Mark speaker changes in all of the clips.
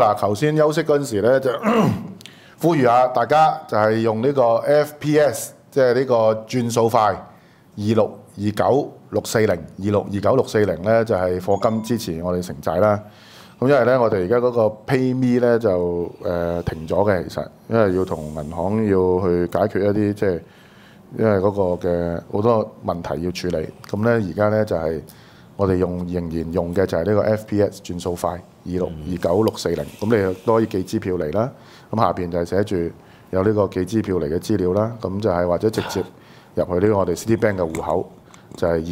Speaker 1: 嗱，頭先休息嗰陣時咧就呼籲下大家，就係用呢個 FPS， 即係呢個轉數快26296402629640咧，就係課金支持我哋城寨啦。咁因為咧，我哋而家嗰個 PayMe 咧就停咗嘅，其實因為要同銀行要去解決一啲即係因為嗰個嘅好多問題要處理。咁咧而家咧就係我哋仍然用嘅就係呢個 FPS 轉數快26296440。咁你都可以寄支票嚟啦。咁下邊就係寫住有呢個寄支票嚟嘅資料啦。咁就係或者直接入去呢個我哋 Citibank 嘅戶口，就係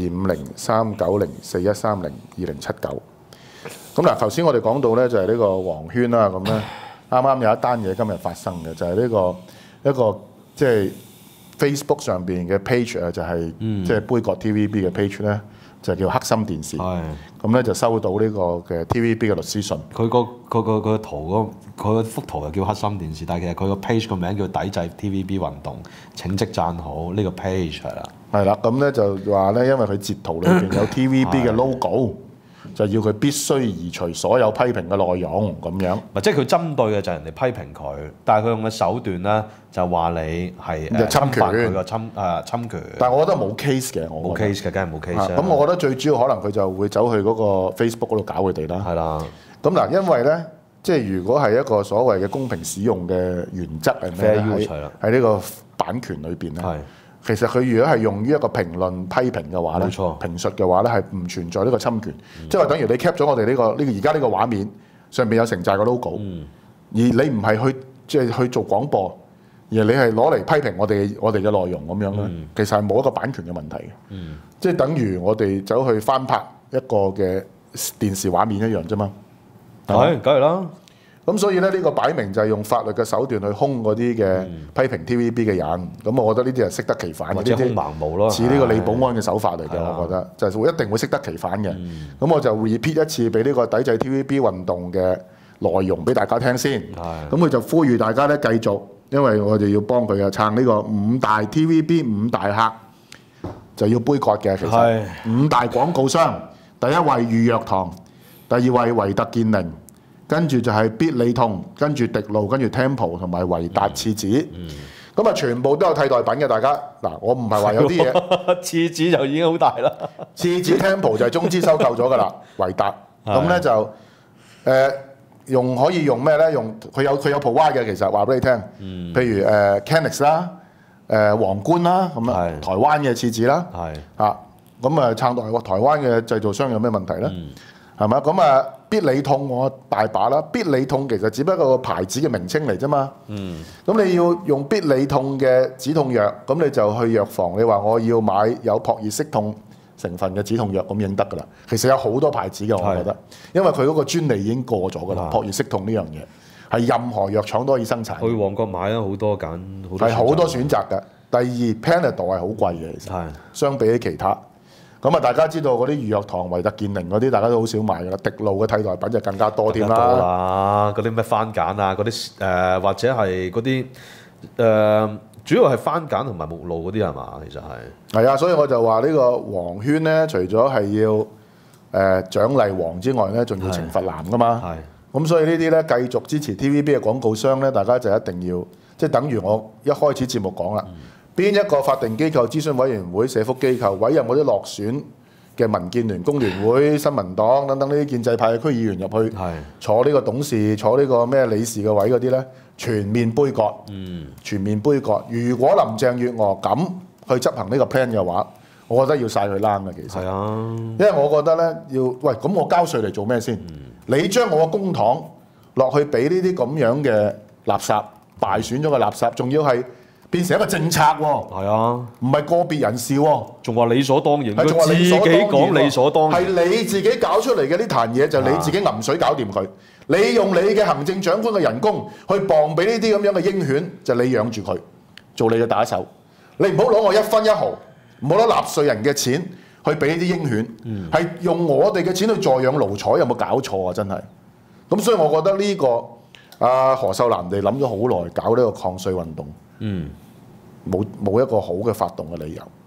Speaker 1: 25039041302079。咁嗱，頭先我哋講到咧就係呢個黃圈啦，咁咧啱啱有一單嘢今日發生嘅，就係呢個一個即係 Facebook 上邊嘅 page 啊，就係即係杯葛 TVB 嘅 page 咧，就叫黑心電視。咁咧就收到呢個嘅 TVB 嘅律師信。
Speaker 2: 佢個圖佢幅圖又叫黑心電視，但係其實佢個 page 個名叫抵制 TVB 運動，請即讚好呢個 page 係啦。
Speaker 1: 係啦，咁咧就話咧，因為佢截圖裏邊有 TVB 嘅 logo。就要佢必須移除所有批評嘅內容咁樣。
Speaker 2: 即係佢針對嘅就係人哋批評佢，但係佢用嘅手段咧就話你係侵犯佢個侵權。
Speaker 1: 但係我覺得冇 case 嘅，
Speaker 2: 冇 case 嘅，梗係冇 case。
Speaker 1: 咁我覺得最主要可能佢就會走去嗰個 Facebook 嗰度搞佢哋啦。
Speaker 2: 係啦。
Speaker 1: 咁嗱，因為咧，即係如果係一個所謂嘅公平使用嘅原則係咩咧？喺呢個版權裏邊咧。其實佢如果係用於一個評論批評嘅話咧，評述嘅話咧係唔存在呢個侵權，即係話等於你 cap 咗我哋呢個而家呢個畫面上邊有城寨嘅 logo，而你唔係去即係去做廣播，而你係攞嚟批評我哋嘅內容咁樣咧，其實係冇一個版權嘅問題嘅，即係等於我哋走去翻拍一個嘅電視畫面一樣啫嘛。
Speaker 2: 係，梗係啦。
Speaker 1: 咁所以咧，呢個擺明就係用法律嘅手段去兇嗰啲嘅批評 TVB 嘅人。咁我覺得呢啲係適得其反嘅，
Speaker 2: 即係兇盲毛咯，
Speaker 1: 似呢個李保安嘅手法嚟嘅。我覺得就係一定會適得其反嘅。咁我就 repeat 一次俾呢個抵制 TVB 運動嘅內容俾大家聽先。咁佢就呼籲大家咧繼續，因為我哋要幫佢啊撐呢個5大 TVB 5大客就要杯葛嘅。其實5大廣告商，第一位裕藥堂，第二位維特健寧。跟住就係必理痛，跟住迪路，跟住 Temple 同埋維達廁紙，咁啊全部都有替代品嘅。大家嗱，我唔係話有啲嘢
Speaker 2: 廁紙就已經好大啦。
Speaker 1: 廁紙 Temple 就係中資收購咗㗎啦，維達咁咧就可以用咩咧？用佢有 provide 嘅，其實話俾你聽，譬如Canex 啦、皇冠啦，咁啊台灣嘅廁紙啦，咁啊撐到台灣嘅製造商有咩問題咧？係嘛？咁啊，必理痛我大把啦。必理痛其實只不過個牌子嘅名稱嚟啫嘛。咁你要用必理痛嘅止痛藥，咁你就去藥房，你話我要買有撲熱息痛成分嘅止痛藥，咁已經得㗎啦。其實有好多牌子嘅，我覺得，因為佢嗰個專利已經過咗㗎啦。撲熱息痛呢樣嘢係任何藥廠都可以生產。
Speaker 2: 去旺角買啦，好多揀，
Speaker 1: 係好多選擇㗎。第二 Panadol 係好貴嘅，其實相比起其他。咁啊，大家知道嗰啲裕藥堂、維特健寧嗰啲，大家都好少買㗎啦。迪路嘅替代品就更加多添啦。
Speaker 2: 嗰啲咩番梘啊，嗰啲或者係嗰啲主要係番梘同埋木露嗰啲係嘛？其實係
Speaker 1: 啊，所以我就話呢個黃圈咧，除咗係要獎勵黃之外咧，仲要懲罰藍㗎嘛。咁所以呢啲咧繼續支持 TVB 嘅廣告商咧，大家就一定要即係等於我一開始節目講啦。邊一個法定機構、諮詢委員會、社福機構委任嗰啲落選嘅民建聯、工聯會、新民黨等等呢啲建制派嘅區議員入去坐呢個董事、坐呢個咩理事嘅位嗰啲咧，全面杯葛。全面杯葛。如果林鄭月娥咁去執行呢個 plan 嘅話，我覺得要晒佢冷嘅其實。因為我覺得咧喂，咁我交稅嚟做咩先？你將我嘅公帑落去俾呢啲咁樣嘅垃圾，敗選咗嘅垃圾，仲要係變成一個政策喎，唔係個別人士喎，
Speaker 2: 仲話理所當然，
Speaker 1: 係仲話理所當然，
Speaker 2: 講理所當然，
Speaker 1: 係你自己搞出嚟嘅呢壇嘢，就你自己揞水搞掂佢。你用你嘅行政長官嘅人工去磅俾呢啲咁樣嘅鷹犬，就你養住佢，做你嘅打手。你唔好攞我一分一毫，唔好攞納稅人嘅錢去俾呢啲鷹犬，係用我哋嘅錢去助養奴才，有冇搞錯啊？真係。咁所以我覺得呢個何秀蘭哋諗咗好耐，搞呢個抗稅運動。冇一個好嘅發動嘅理由。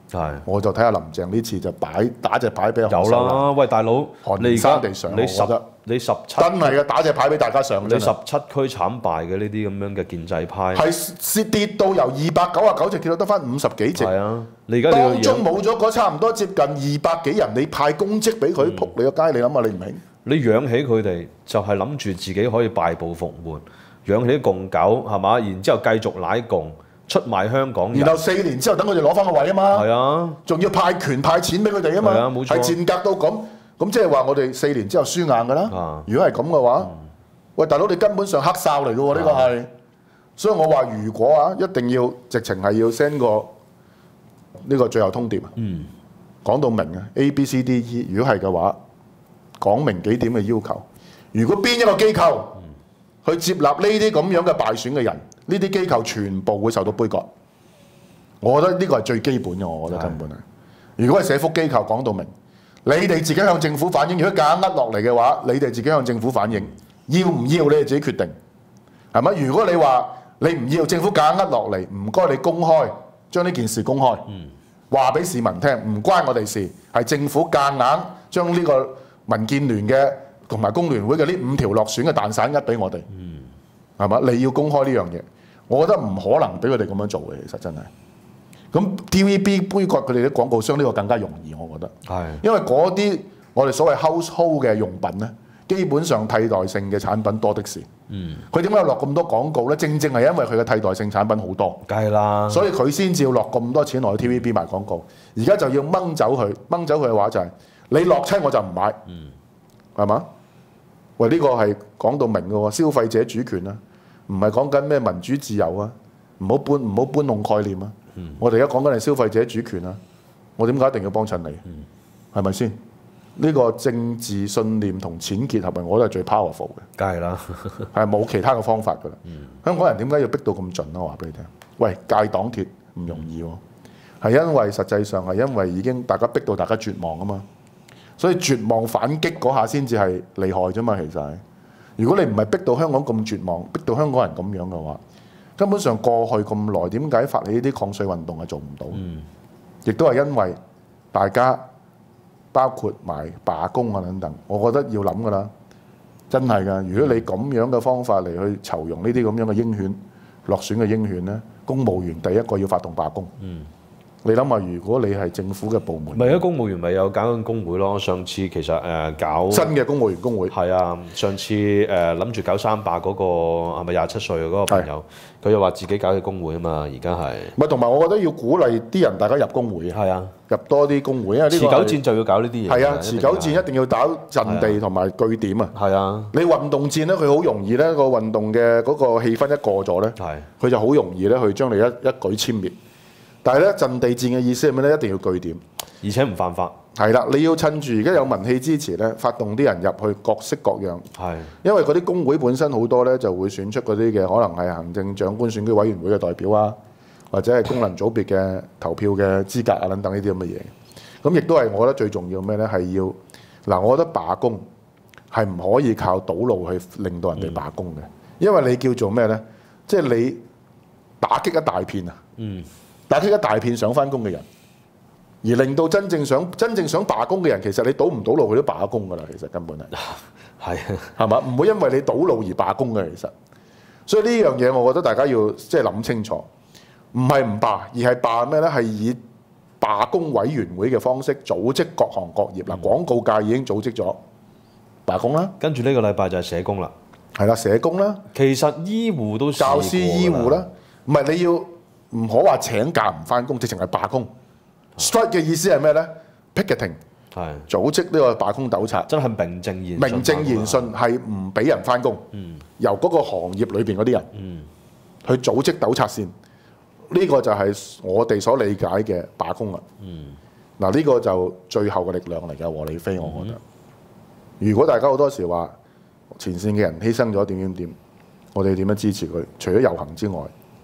Speaker 1: 我就睇下林鄭呢次就打隻牌俾我。
Speaker 2: 有啦，喂大佬，你而家你17
Speaker 1: 真係嘅打隻牌俾大家上。
Speaker 2: 你17區慘敗嘅呢啲咁樣嘅建制派，
Speaker 1: 係跌到由299席跌到得翻50幾席。
Speaker 2: 係啊，你而家
Speaker 1: 當中冇咗嗰差唔多接近200幾人，你派公職俾佢，撲你個街，你諗下你唔明？
Speaker 2: 你養起佢哋就係諗住自己可以敗部復活，養起啲共狗係嘛？然之後繼續奶共出賣香港人，
Speaker 1: 然後4年之後等佢哋攞翻個位啊嘛。係
Speaker 2: 啊，
Speaker 1: 仲要派權派錢俾佢哋啊嘛。
Speaker 2: 係啊，冇錯。
Speaker 1: 係賤格到咁即係話我哋4年之後輸硬㗎啦。如果係咁嘅話，喂大佬你根本上黑哨嚟㗎喎，呢個係。所以我話如果一定要直情係要 send 個呢個最後通牒。講到明啊 A B C D E， 如果係嘅話，講明幾點嘅要求。如果邊一個機構去接納呢啲咁樣嘅敗選嘅人，呢啲機構全部會受到杯葛。我覺得呢個係最基本嘅，我覺得根本係。如果係社福機構講到明，你哋自己向政府反映，如果夾硬呃落嚟嘅話，你哋自己向政府反映，要唔要你哋自己決定，係咪？如果你話你唔要，政府夾硬呃落嚟，唔該你公開將呢件事公開，話俾市民聽，唔關我哋事，係政府夾硬將呢個民建聯嘅同埋工聯會嘅呢5條落選嘅蛋散呃俾我哋，係嘛？你要公開呢樣嘢，我覺得唔可能俾佢哋咁樣做嘅，其實真係。咁 TVB 杯葛佢哋啲廣告商呢個更加容易，我覺得。係。因為嗰啲我哋所謂 household 嘅用品咧，基本上替代性嘅產品多的是。佢點解落咁多廣告咧？正正係因為佢嘅替代性產品好多。梗係啦。所以佢先至要落咁多錢落去 TVB 賣廣告。而家就要掹走佢，掹走佢嘅話就係、你落親我就唔買。係嘛？喂，呢個係講到明嘅喎，消費者主權啊，唔係講緊咩民主自由啊，唔好搬弄概念啊。我哋而家講緊係消費者主權啊！我點解一定要幫襯你？係咪先？呢個政治信念同錢結合，我覺得係最 powerful 嘅。梗係啦，係冇其他嘅方法㗎啦。香港人點解要逼到咁盡咧？我話俾你聽，喂，戒黨鐵唔容易喎，係因為實際上係因為已經大家逼到大家絕望啊嘛，所以絕望反擊嗰下先至係厲害啫嘛。其實係，如果你唔係逼到香港咁絕望，逼到香港人咁樣嘅話，根本上過去咁耐，點解發起呢啲抗稅運動係做唔到？亦都係因為大家包括埋罷工啊等等，我覺得要諗㗎啦，真係㗎。如果你咁樣嘅方法嚟去籌容呢啲咁樣嘅鷹犬落選嘅鷹犬咧，公務員第一個要發動罷工。你諗下，如果你係政府嘅部門，
Speaker 2: 咪而家公務員咪有搞緊工會咯？上次其實搞
Speaker 1: 新嘅公務員工會
Speaker 2: 係啊，上次諗住搞300嗰個係咪27歲嗰個朋友，佢又話自己搞嘅工會啊嘛，而家係
Speaker 1: 咪同埋我覺得要鼓勵啲人大家入工會啊，係啊，入多啲工會，因為呢個
Speaker 2: 持久戰就要搞呢啲嘢。係啊，
Speaker 1: 持久戰一定要打陣地同埋據點啊。係啊，你運動戰咧，佢好容易咧，個運動嘅嗰個氣氛一過咗咧，佢就好容易咧去將你一舉殲滅。但係咧，陣地戰嘅意思係咩咧？一定要據點，
Speaker 2: 而且唔犯法。
Speaker 1: 係啦，你要趁住而家有民氣支持咧，發動啲人入去各式各樣。係，因為嗰啲工會本身好多咧，就會選出嗰啲嘅可能係行政長官選舉委員會嘅代表啊，或者係功能組別嘅投票嘅資格啊等等呢啲咁嘅嘢。咁亦都係我覺得最重要咩咧？係要嗱，我覺得罷工係唔可以靠堵路去令到人哋罷工嘅，因為你叫做咩咧？即係你打擊一大片啊！打擊一大片想翻工嘅人，而令到真正想罷工嘅人，其實你堵唔到路佢都罷工㗎啦。其實根本係係嘛，唔會因為你堵路而罷工嘅。其實，所以呢樣嘢我覺得大家要即係諗清楚，唔係唔罷，而係罷咩咧？係以罷工委員會嘅方式組織各行各業嗱，廣告界已經組織咗罷工啦。跟住呢個禮拜就係社工啦，係啦，社工啦。其實醫護都教師醫護啦，唔係你要。唔可話請假唔翻工，直情係罷工。Strike 嘅意思係咩咧 ？Picketing 係組織呢個罷工糾察，真係名正言順係唔俾人翻工。由嗰個行業裏邊嗰啲人去組織糾察線，呢個就係我哋所理解嘅罷工啦。嗱，呢個就最後嘅力量嚟嘅，和理非，我覺得。如果大家好多時話前線嘅人犧牲咗點，我哋點樣支持佢？除咗遊行之外。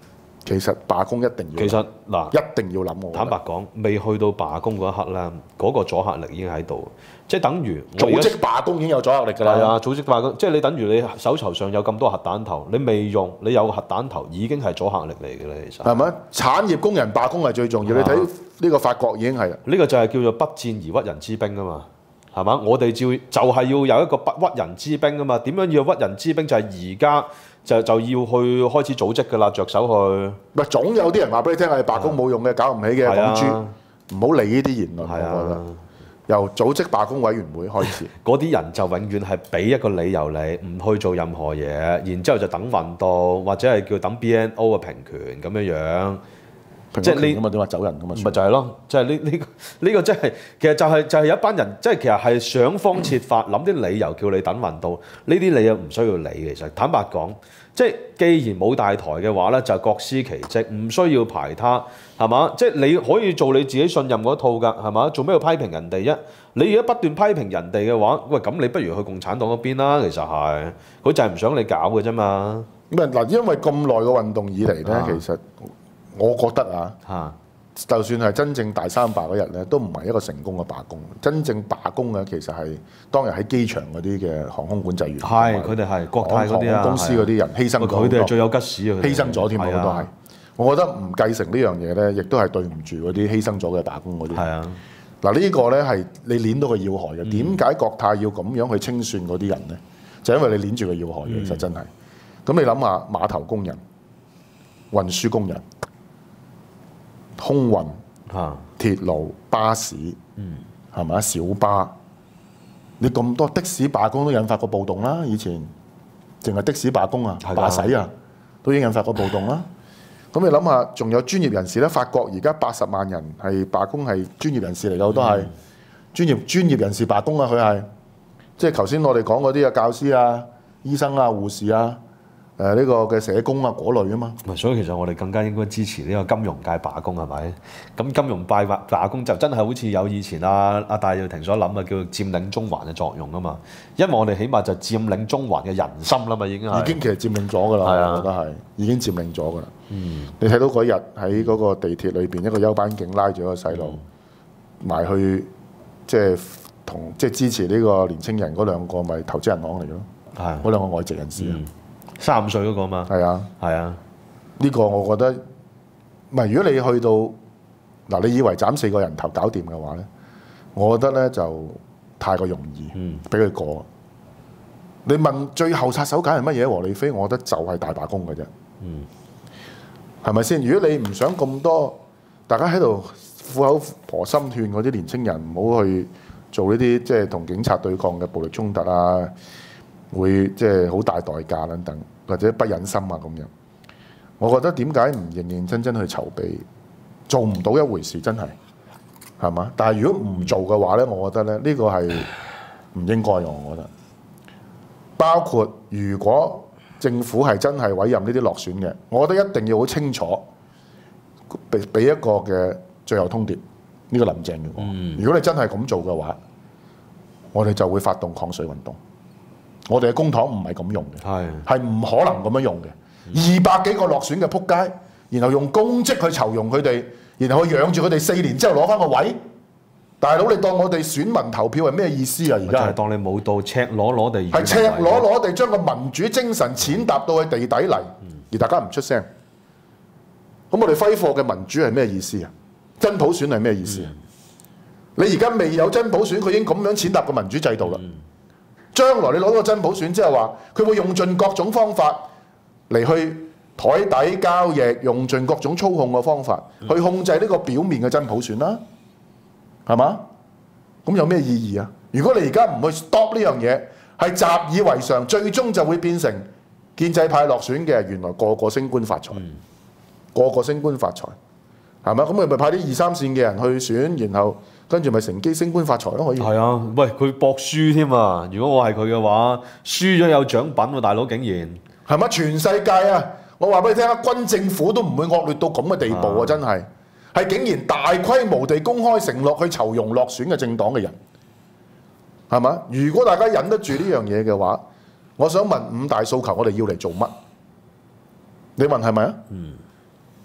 Speaker 1: 其實罷工一定要，
Speaker 2: 其實嗱，
Speaker 1: 一定要諗我。
Speaker 2: 坦白講，未去到罷工嗰一刻咧，嗰個阻嚇力已經喺度，即係等於我而家
Speaker 1: 組織罷工已經有阻嚇力㗎啦。
Speaker 2: 係啊，組織罷工，即係你等於你手頭上有咁多核彈頭，你未用，你有核彈頭已經係阻嚇力嚟嘅啦，其實
Speaker 1: 係咪？產業工人罷工係最重要。你睇呢個法國已經係啦。
Speaker 2: 呢個就係叫做不戰而屈人之兵啊嘛，係嘛？我哋就係要有一個不屈人之兵啊嘛。點樣要屈人之兵？就係而家就要去開始組織㗎啦，着手去。
Speaker 1: 咪總有啲人話俾你聽係罷工冇用嘅，搞唔起嘅，講豬，唔好理呢啲言論。我覺得由組織罷工委員會開始，
Speaker 2: 嗰啲人就永遠係俾一個理由你唔去做任何嘢，然之後就等運到，或者係叫等 BNO 嘅平權咁樣樣。
Speaker 1: 即係你咁啊點話走人咁啊？
Speaker 2: 咪就係咯，即係呢個即係其實就係有一班人，即係其實係想方設法諗啲理由叫你等運到，呢啲你又唔需要理。其實坦白講，即係既然冇大台嘅話咧，就各司其職，唔需要排他，係嘛？即係你可以做你自己信任嗰套㗎，係嘛？做咩要批評人哋啫？你如果不斷批評人哋嘅話，喂咁你不如去共產黨嗰邊啦。其實係佢就係唔想你搞嘅啫嘛。
Speaker 1: 咁啊嗱，因為咁耐嘅運動以嚟咧，其實我覺得就算係真正大三罷嗰日咧，都唔係一個成功嘅罷工。真正罷工嘅其實係當日喺機場嗰啲嘅航空管制員，
Speaker 2: 係佢哋係國泰嗰啲
Speaker 1: 航空公司嗰啲人犧牲咗，
Speaker 2: 佢哋係最有吉士啊！
Speaker 1: 犧牲咗添，好多係。我覺得唔繼承呢樣嘢咧，亦都係對唔住嗰啲犧牲咗嘅罷工嗰啲。
Speaker 2: 係啊，
Speaker 1: 嗱呢個咧係你攣到個要害嘅。點解國泰要咁樣去清算嗰啲人咧？就因為你攣住個要害嘅，其實真係。咁你諗下，碼頭工人、運輸工人、空運、鐵路、巴士，係咪啊？小巴，你咁多的士罷工都引發過暴動啦。以前淨係的士罷工啊、罷駛啊，都已經引發過暴動啦。咁你諗下，仲有專業人士咧？法國而家80萬人係罷工，係專業人士嚟㗎，好多係專業人士罷工啊！佢係即係頭先我哋講嗰啲啊，教師啊、醫生啊、護士啊。呢個嘅社工啊嗰類啊嘛，
Speaker 2: 所以其實我哋更加應該支持呢個金融界罷工係咪？咁金融界罷工就真係好似有以前阿戴耀廷所諗嘅叫佔領中環嘅作用啊嘛，因為我哋起碼就佔領中環嘅人心啦嘛，已經
Speaker 1: 其實佔領咗㗎啦，我覺得係已經佔領咗㗎啦。你睇到嗰日喺嗰個地鐵裏邊，一個休班警拉住一個細路埋去，即係支持呢個年青人嗰兩個咪投資銀行嚟咯，嗰兩個外籍人士啊。
Speaker 2: 35歲嗰個嘛，
Speaker 1: 係啊，呢個我覺得唔係。如果你去到嗱，你以為斬4個人頭搞掂嘅話咧，我覺得咧就太過容易，俾佢過。你問最後殺手鐧係乜嘢？和理非，我覺得就係大罷工嘅啫，係咪先？如果你唔想咁多大家喺度苦口婆心勸嗰啲年青人唔好去做呢啲即係同警察對抗嘅暴力衝突啊，會即係好大代價等等，或者不忍心啊咁樣。我覺得點解唔認認真真去籌備，做唔到一回事，真係嘛？但係如果唔做嘅話咧，我覺得咧呢個係唔應該嘅。我覺得包括如果政府係真係委任呢啲落選嘅，我覺得一定要好清楚俾一個嘅最後通牒呢個林鄭月娥。如果你真係咁做嘅話，我哋就會發動抗稅運動。我哋嘅公帑唔係咁用嘅，係唔可能咁樣用嘅。200幾個落選嘅仆街，然後用公職去酬庸佢哋，然後去養住佢哋4年之後攞翻個位。大佬，你當我哋選民投票係咩意思啊？而家
Speaker 2: 係當你冇到赤裸裸地，
Speaker 1: 係赤裸裸地將個民主精神踐踏到去地底嚟，而大家唔出聲。咁我哋揮霍嘅民主係咩意思啊？真普選係咩意思啊？你而家未有真普選，佢已經咁樣踐踏個民主制度啦。將來你攞到個真普選之後話，佢會用盡各種方法嚟去台底交易，用盡各種操控嘅方法去控制呢個表面嘅真普選啦，係嘛？咁有咩意義啊？如果你而家唔去 stop 呢樣嘢，係習以為常，最終就會變成建制派落選嘅，原來個個升官發財，個個升官發財，係咪？咁你咪派啲2、3線嘅人去選，然後跟住咪乘機升官發財咯，可以。
Speaker 2: 係啊，喂，佢博輸添啊！如果我係佢嘅話，輸咗有獎品喎，大佬竟然
Speaker 1: 係咪？全世界啊，我話俾你聽啊，軍政府都唔會惡劣到咁嘅地步啊！真係竟然大規模地公開承諾去酬庸落選嘅政黨嘅人，係嘛？如果大家忍得住呢樣嘢嘅話，我想問5大訴求，我哋要嚟做乜？你問係咪啊？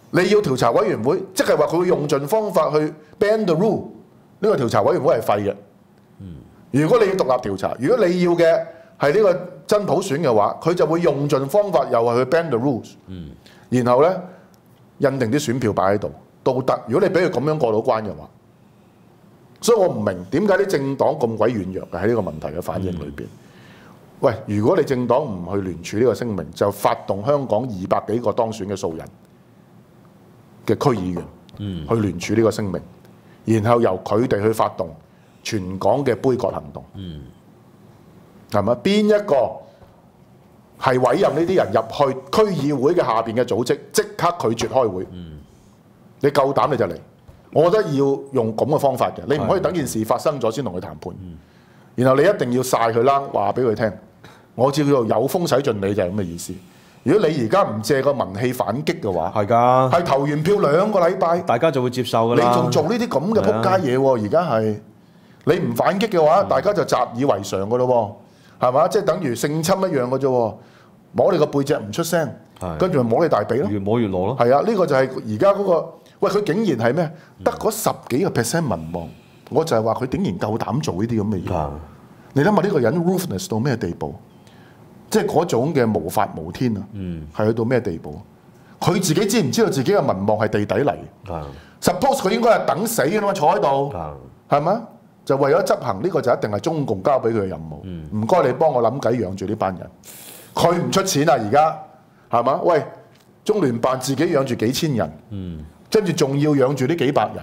Speaker 1: 你要調查委員會，即係話佢會用盡方法去 bend the rule。呢個調查委員會係廢嘅。如果你要獨立調查，如果你要嘅係呢個真普選嘅話，佢就會用盡方法，又係去 bend the rules。然後咧印定啲選票擺喺度都得。如果你俾佢咁樣過到關嘅話，所以我唔明點解啲政黨咁鬼軟弱嘅喺呢個問題嘅反應裏邊。喂，如果你政黨唔去聯署呢個聲明，就發動香港200幾個當選嘅素人嘅區議員去聯署呢個聲明，然後由佢哋去發動全港嘅杯葛行動，係咪？邊一個係委任呢啲人入去區議會嘅下邊嘅組織，即刻拒絕開會？你夠膽你就嚟，我覺得要用咁嘅方法嘅，你唔可以等件事發生咗先同佢談判，然後你一定要晒佢啦，話俾佢聽。我知佢有風使盡你就係咁嘅意思。如果你而家唔借個民氣反擊嘅話，
Speaker 2: 係㗎，
Speaker 1: 係投完票2個禮拜，
Speaker 2: 大家就會接受㗎啦。
Speaker 1: 你仲做呢啲咁嘅撲街嘢喎？而家係你唔反擊嘅話，大家就習以為常㗎咯喎，係嘛？即係等於性侵一樣嘅啫喎，摸你個背脊唔出聲，跟住咪摸你大髀咯，
Speaker 2: 越摸越攞咯。
Speaker 1: 係啊，呢個就係而家嗰個，喂，佢竟然係咩？得嗰10幾個%民望，我就係話佢竟然夠膽做呢啲咁嘅嘢。你諗下呢個人 ruthless 到咩地步？即係嗰種嘅無法無天啊，係去到咩地步？佢自己知唔知道自己嘅民望係地底嚟？Suppose 佢應該係等死㗎嘛，坐喺度，係咪？就為咗執行呢個就一定係中共交俾佢嘅任務。唔該，你幫我諗計養住呢班人。佢唔出錢啊，而家係嘛？喂，中聯辦自己養住幾千人，跟住仲要養住呢幾百人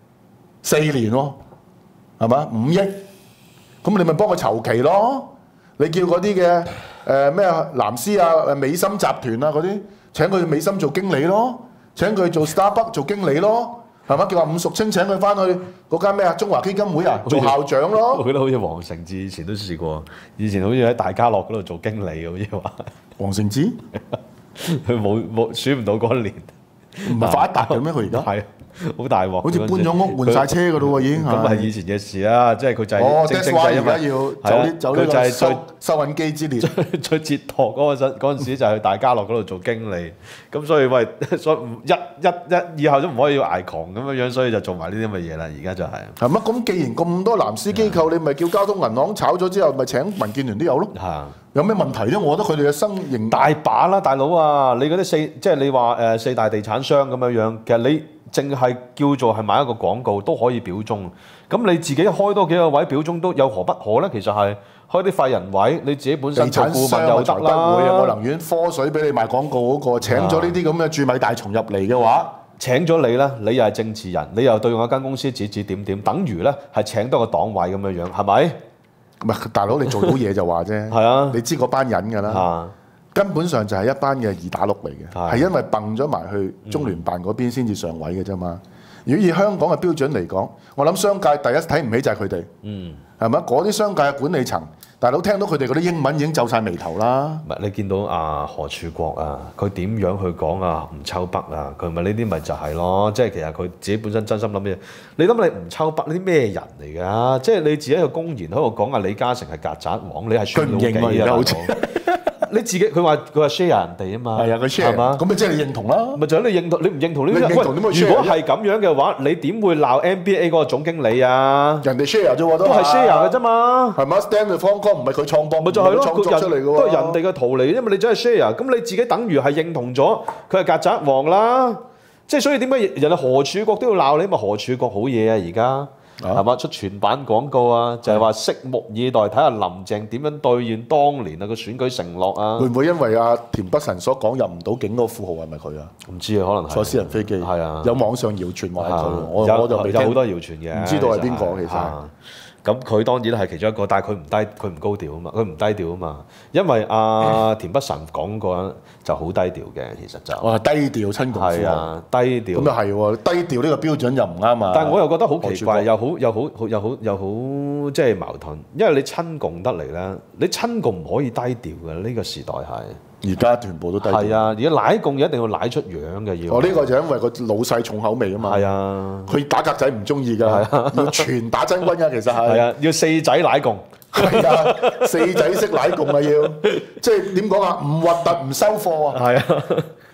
Speaker 1: ，4年喎，係嘛？5億，咁你咪幫佢籌期咯。你叫嗰啲嘅咩藍絲啊、美心集團啊嗰啲，請佢去美心做經理咯，請佢做 Starbucks 做經理咯，係嘛？叫話伍淑清請佢翻去嗰間咩啊中華基金會啊做校長咯。
Speaker 2: 我覺得好似黃成智以前都試過，以前好似喺大家樂嗰度做經理好似話。黃
Speaker 1: 成智
Speaker 2: 佢冇選唔到嗰一年，
Speaker 1: 唔係發達嘅咩？佢而家
Speaker 2: 係好大鑊，
Speaker 1: 好似搬咗屋換晒車㗎咯喎，已經係。
Speaker 2: 咁係以前嘅事啦，即係佢就係正正就係因為
Speaker 1: 而家要走呢個收銀機之列，
Speaker 2: 最折墮嗰陣時就係去大家樂嗰度做經理，咁所以喂，所以以後都唔可以捱窮咁樣，所以就做埋呢啲咁嘅嘢啦。而家就係
Speaker 1: 係乜？咁既然咁多藍絲機構，你咪叫交通銀行炒咗之後，咪請民建聯都有咯。有咩問題啫？我覺得佢哋嘅生營
Speaker 2: 大把啦，大佬啊！你嗰啲即係你話4大地產商咁樣，其實你淨係叫做係買一個廣告都可以表忠，咁你自己開多幾個位表忠都有何不可咧？其實係開啲廢人位，你自己本身做顧問又得啦。
Speaker 1: 會有能源科水俾你賣廣告嗰個，請咗呢啲咁嘅駐米大蟲入嚟嘅話，
Speaker 2: 請咗你咧，你又係政治人，你又對我間公司指指點點，等於咧係請多個黨委咁樣，係咪？
Speaker 1: 唔係大佬，你做到嘢就話啫。係啊，你知嗰班人㗎啦。根本上就係一班嘅2打6嚟嘅，係因為蹦咗埋去中聯辦嗰邊先至上位嘅啫嘛。如果以香港嘅標準嚟講，我諗商界第一睇唔起就係佢哋，係咪？嗰啲商界嘅管理層，大佬聽到佢哋嗰啲英文已經皺晒眉頭啦。
Speaker 2: 唔係你見到何柱國啊，佢點樣去講吳秋北啊？佢咪呢啲咪就係咯，即係其實佢自己本身真心諗咩？你諗你吳秋北呢啲咩人嚟㗎？即係你自己喺度公然喺度講李嘉誠係曱甴王，你係算老幾啊？你自己佢話 share 人哋啊嘛，係啊，佢 share 係嘛？咁咪即係你認同啦？咪就係你認同，你唔認同呢啲？如果係咁樣嘅話，你點會鬧 NBA 嗰個總經理啊？人哋 share 啫喎，都係 share 嘅啫嘛，係嘛 ？Stand with Hong Kong 唔係佢創辦，咪就係咯，創作出嚟嘅喎，都係人哋嘅圖嚟，因為你只係 share，咁你自己等於係認同咗佢係曱甴王啦。即係所以點解人哋何柱國都要鬧你？咪何柱國好嘢啊！而家。係嘛？出全版廣告啊，就係話拭目以待，睇下林鄭點樣兌現當年個選舉承諾啊！會唔會因為田北辰所講入唔到境嗰個富豪係咪佢啊？唔知啊，可能係坐私人飛機。係啊，有網上謠傳話係佢，我就未聽。有好多謠傳嘅，唔知道係邊個其實。咁佢當然係其中一個，但係佢唔高調啊嘛，佢唔低調啊嘛，因為田北辰講過就好低調嘅，其實就哇低調親共富豪係啊，低調咁又係喎，低調呢個標準又唔啱啊！但係我又覺得好奇怪，又好即係矛盾，因為你親共得嚟咧，你親共唔可以低調嘅，呢個時代係。而家全部都低調。係啊，而家奶共一定要奶出樣嘅要。呢個就因為個老細重口味啊嘛。係啊，佢打格仔唔中意㗎，要全打真軍㗎，其實係。係啊，要4仔奶共。係啊，4仔式奶共啊要，即係點講啊？唔核突唔收貨啊。係啊。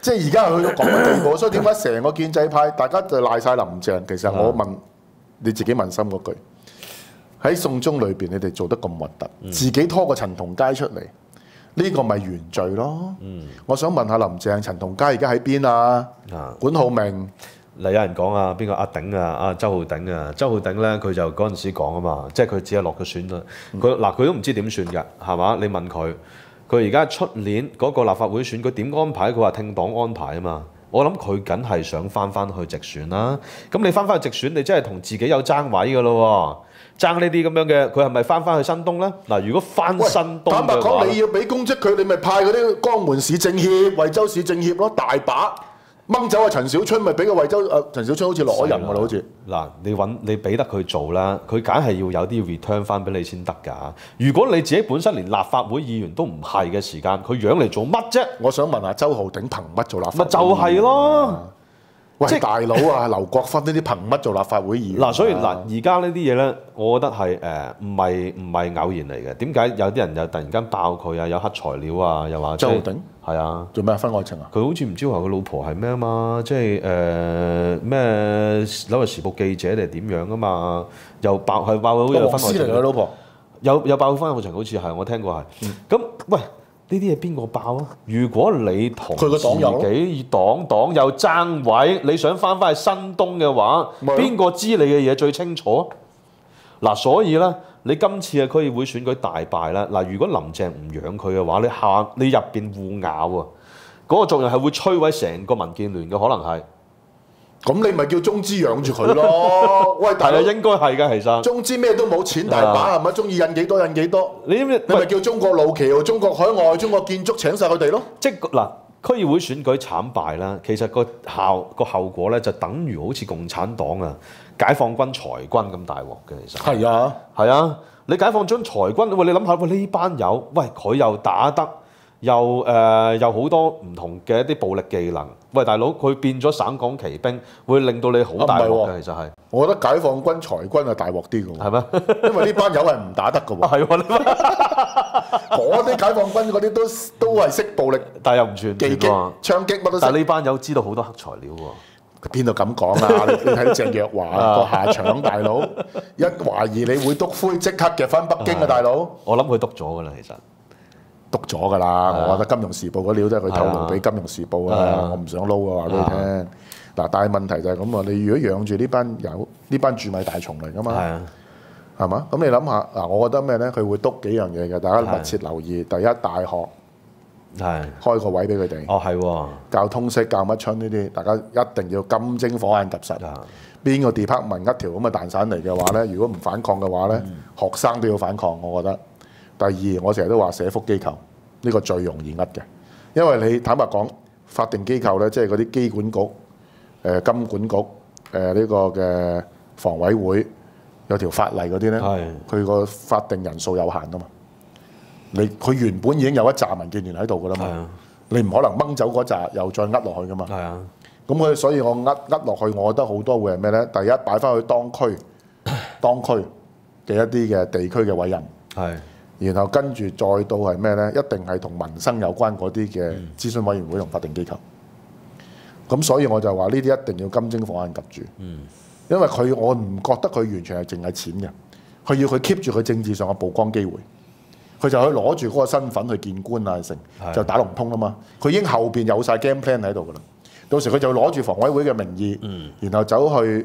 Speaker 1: 即係而家係去到咁嘅地步，所以點解成個建制派大家就賴晒林鄭？其實我問你自己問心嗰句，喺送中裏邊你哋做得咁核突，自己拖個陳同佳出嚟，呢個咪原罪咯？我想問下林鄭，陳同佳而家喺邊啊？管浩明。
Speaker 2: 嗱，有人講啊，邊個阿鼎啊，阿周浩鼎啊，周浩鼎咧佢就嗰陣時講啊嘛，即係佢只係落咗選啦。佢都唔知點算㗎，係嘛？你問佢，佢而家出年嗰個立法會選舉點安排？佢話聽黨安排啊嘛。我諗佢梗係想翻去直選啦。咁你翻去直選，你真係同自己有爭位㗎咯喎。爭呢啲咁樣嘅，佢係咪翻去新東咧？嗱，如果翻新東嘅話，
Speaker 1: 坦白講，你要俾公職佢，你咪派嗰啲江門市政協、惠州市政協咯，大把。掹走啊！陳小春咪俾個惠州陳小春好似攞人㗎啦，好似
Speaker 2: 嗱，你俾得佢做啦，佢梗係要有啲 return 翻俾你先得㗎。如果你自己本身連立法會議員都唔係嘅時間，佢養嚟做乜啫？
Speaker 1: 我想問下周浩鼎憑乜做立法會議員？
Speaker 2: 咪就係咯。
Speaker 1: 喂，即係大佬啊，劉國勳呢啲憑乜做立法會議員？
Speaker 2: 嗱，所以而家呢啲嘢咧，我覺得係唔係偶然嚟嘅。點解有啲人又突然間爆佢啊？有黑材料啊？又話
Speaker 1: 周浩鼎
Speaker 2: 係啊，
Speaker 1: 做咩婚外情啊？
Speaker 2: 佢好似唔知話佢老婆係咩啊嘛，即係咩紐約時報記者定係點樣啊嘛？又爆佢好似有婚外情
Speaker 1: 嚟嘅老婆，
Speaker 2: 有爆婚外情，好似係我聽過係。咁喂。呢啲嘢邊個爆啊？如果你同自己黨有爭位，你想翻去新東嘅話，邊個知你嘅嘢最清楚？嗱，所以咧，你今次嘅區議會選舉大敗啦。嗱，如果林鄭唔養佢嘅話，你入邊互咬啊，嗰個作用係會摧毀成個民建聯嘅，可能係。
Speaker 1: 咁你咪叫中資養住佢咯？喂，大佬
Speaker 2: 應該係㗎，其實
Speaker 1: 中資咩都冇，錢大把係咪？中意印幾多印幾多？
Speaker 2: 你咪
Speaker 1: 叫中國路橋、中國海外、中國建築請晒佢哋咯？
Speaker 2: 即係嗱，區議會選舉慘敗啦，其實個後果咧就等於好似共產黨啊、解放軍裁軍咁大鑊嘅，其實
Speaker 1: 係啊，
Speaker 2: 係啊，你解放軍裁軍，喂，你諗下，喂呢班友，喂佢又打得。又好多唔同嘅一啲暴力技能，喂大佬，佢變咗省港旗兵，會令到你好大鑊嘅，其實係。我
Speaker 1: 覺得解放軍裁軍係大鑊啲嘅喎。
Speaker 2: 係咩？
Speaker 1: 因為呢班友係唔打得嘅喎。
Speaker 2: 係喎，
Speaker 1: 嗰啲解放軍嗰啲都係識暴力，
Speaker 2: 但係又唔算
Speaker 1: 技擊、槍擊乜都識。
Speaker 2: 但係呢班友知道好多黑材料喎。
Speaker 1: 邊度咁講啊？你睇鄭若驊個下場，大佬一懷疑你會篤灰，即刻嘅翻北京啊，大佬。
Speaker 2: 我諗佢篤咗㗎啦，其實。
Speaker 1: 篤咗㗎啦！我覺得《金融時報》嗰料都係佢透露俾《金融時報》啊！我唔想撈啊，話俾你聽。嗱，但係問題就係咁啊！你如果養住呢班友，呢班蛀米大蟲嚟㗎嘛，係嘛？咁你諗下嗱，我覺得咩咧？佢會篤幾樣嘢嘅，大家密切留意。第一，大學開個位俾佢哋。
Speaker 2: 哦，係喎。教
Speaker 1: 通識、教乜春呢啲，大家一定要金睛火眼及實。邊個 department 一條咁嘅蛋散嚟嘅話咧，如果唔反抗嘅話咧，學生都要反抗，我覺得。第二，我成日都話社福機構呢個最容易呃嘅，因為你坦白講，法定機構咧，即係嗰啲機管局、金管局、呢個嘅房委會有條法例嗰啲咧，佢個法定人數有限啊嘛。佢原本已經有一紮民建聯喺度噶啦嘛，你唔可能掹走嗰紮又再呃落去噶嘛。咁所以我呃落去，我覺得好多會係咩咧？第一，擺翻去當區嘅一啲嘅地區嘅委任。然後跟住再到係咩呢？一定係同民生有關嗰啲嘅諮詢委員會同法定機構。咁所以我就話呢啲一定要金睛火眼及住。因為我唔覺得佢完全係淨係錢嘅，佢要佢 keep 住佢政治上嘅曝光機會，佢就可以攞住嗰個身份去見官啊成，就打龍通啦嘛。佢已經後邊有晒 game plan 喺度㗎啦。到時佢就攞住房委會嘅名義，然後走去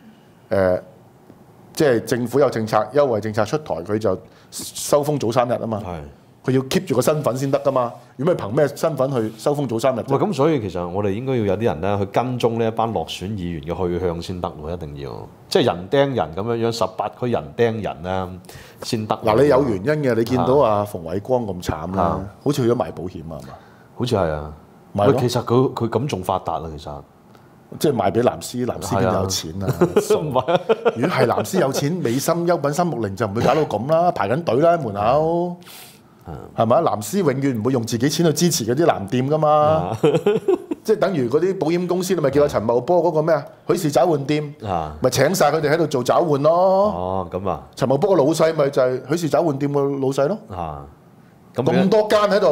Speaker 1: 即係政府有政策優惠政策出台，佢就收風早3日啊嘛。佢要 keep 住個身份先得噶嘛。如果咪憑咩身份去收風早3日？
Speaker 2: 喂，咁所以其實我哋應該要有啲人咧去跟蹤呢一班落選議員嘅去向先得喎，一定要即係人釘人咁樣樣，18區人釘人啦先得。
Speaker 1: 嗱，你有原因嘅，你見到阿馮偉光咁慘啦，好似去咗賣保險啊嘛？
Speaker 2: 好似係啊，喂，其實佢咁仲發達啦，其實。
Speaker 1: 即係賣俾藍絲，藍絲邊有錢啊？如果係藍絲有錢，美心、優品、360就唔會搞到咁啦，排緊隊啦門口，係咪啊？藍絲永遠唔會用自己錢去支持嗰啲藍店噶嘛，即係等於嗰啲保險公司，你咪叫阿陳茂波嗰個咩啊？許氏找換店，咪請晒佢哋喺度做找換咯。
Speaker 2: 哦，咁啊，陳
Speaker 1: 茂波個老細咪就係許氏找換店個老細咯。咁多間喺度。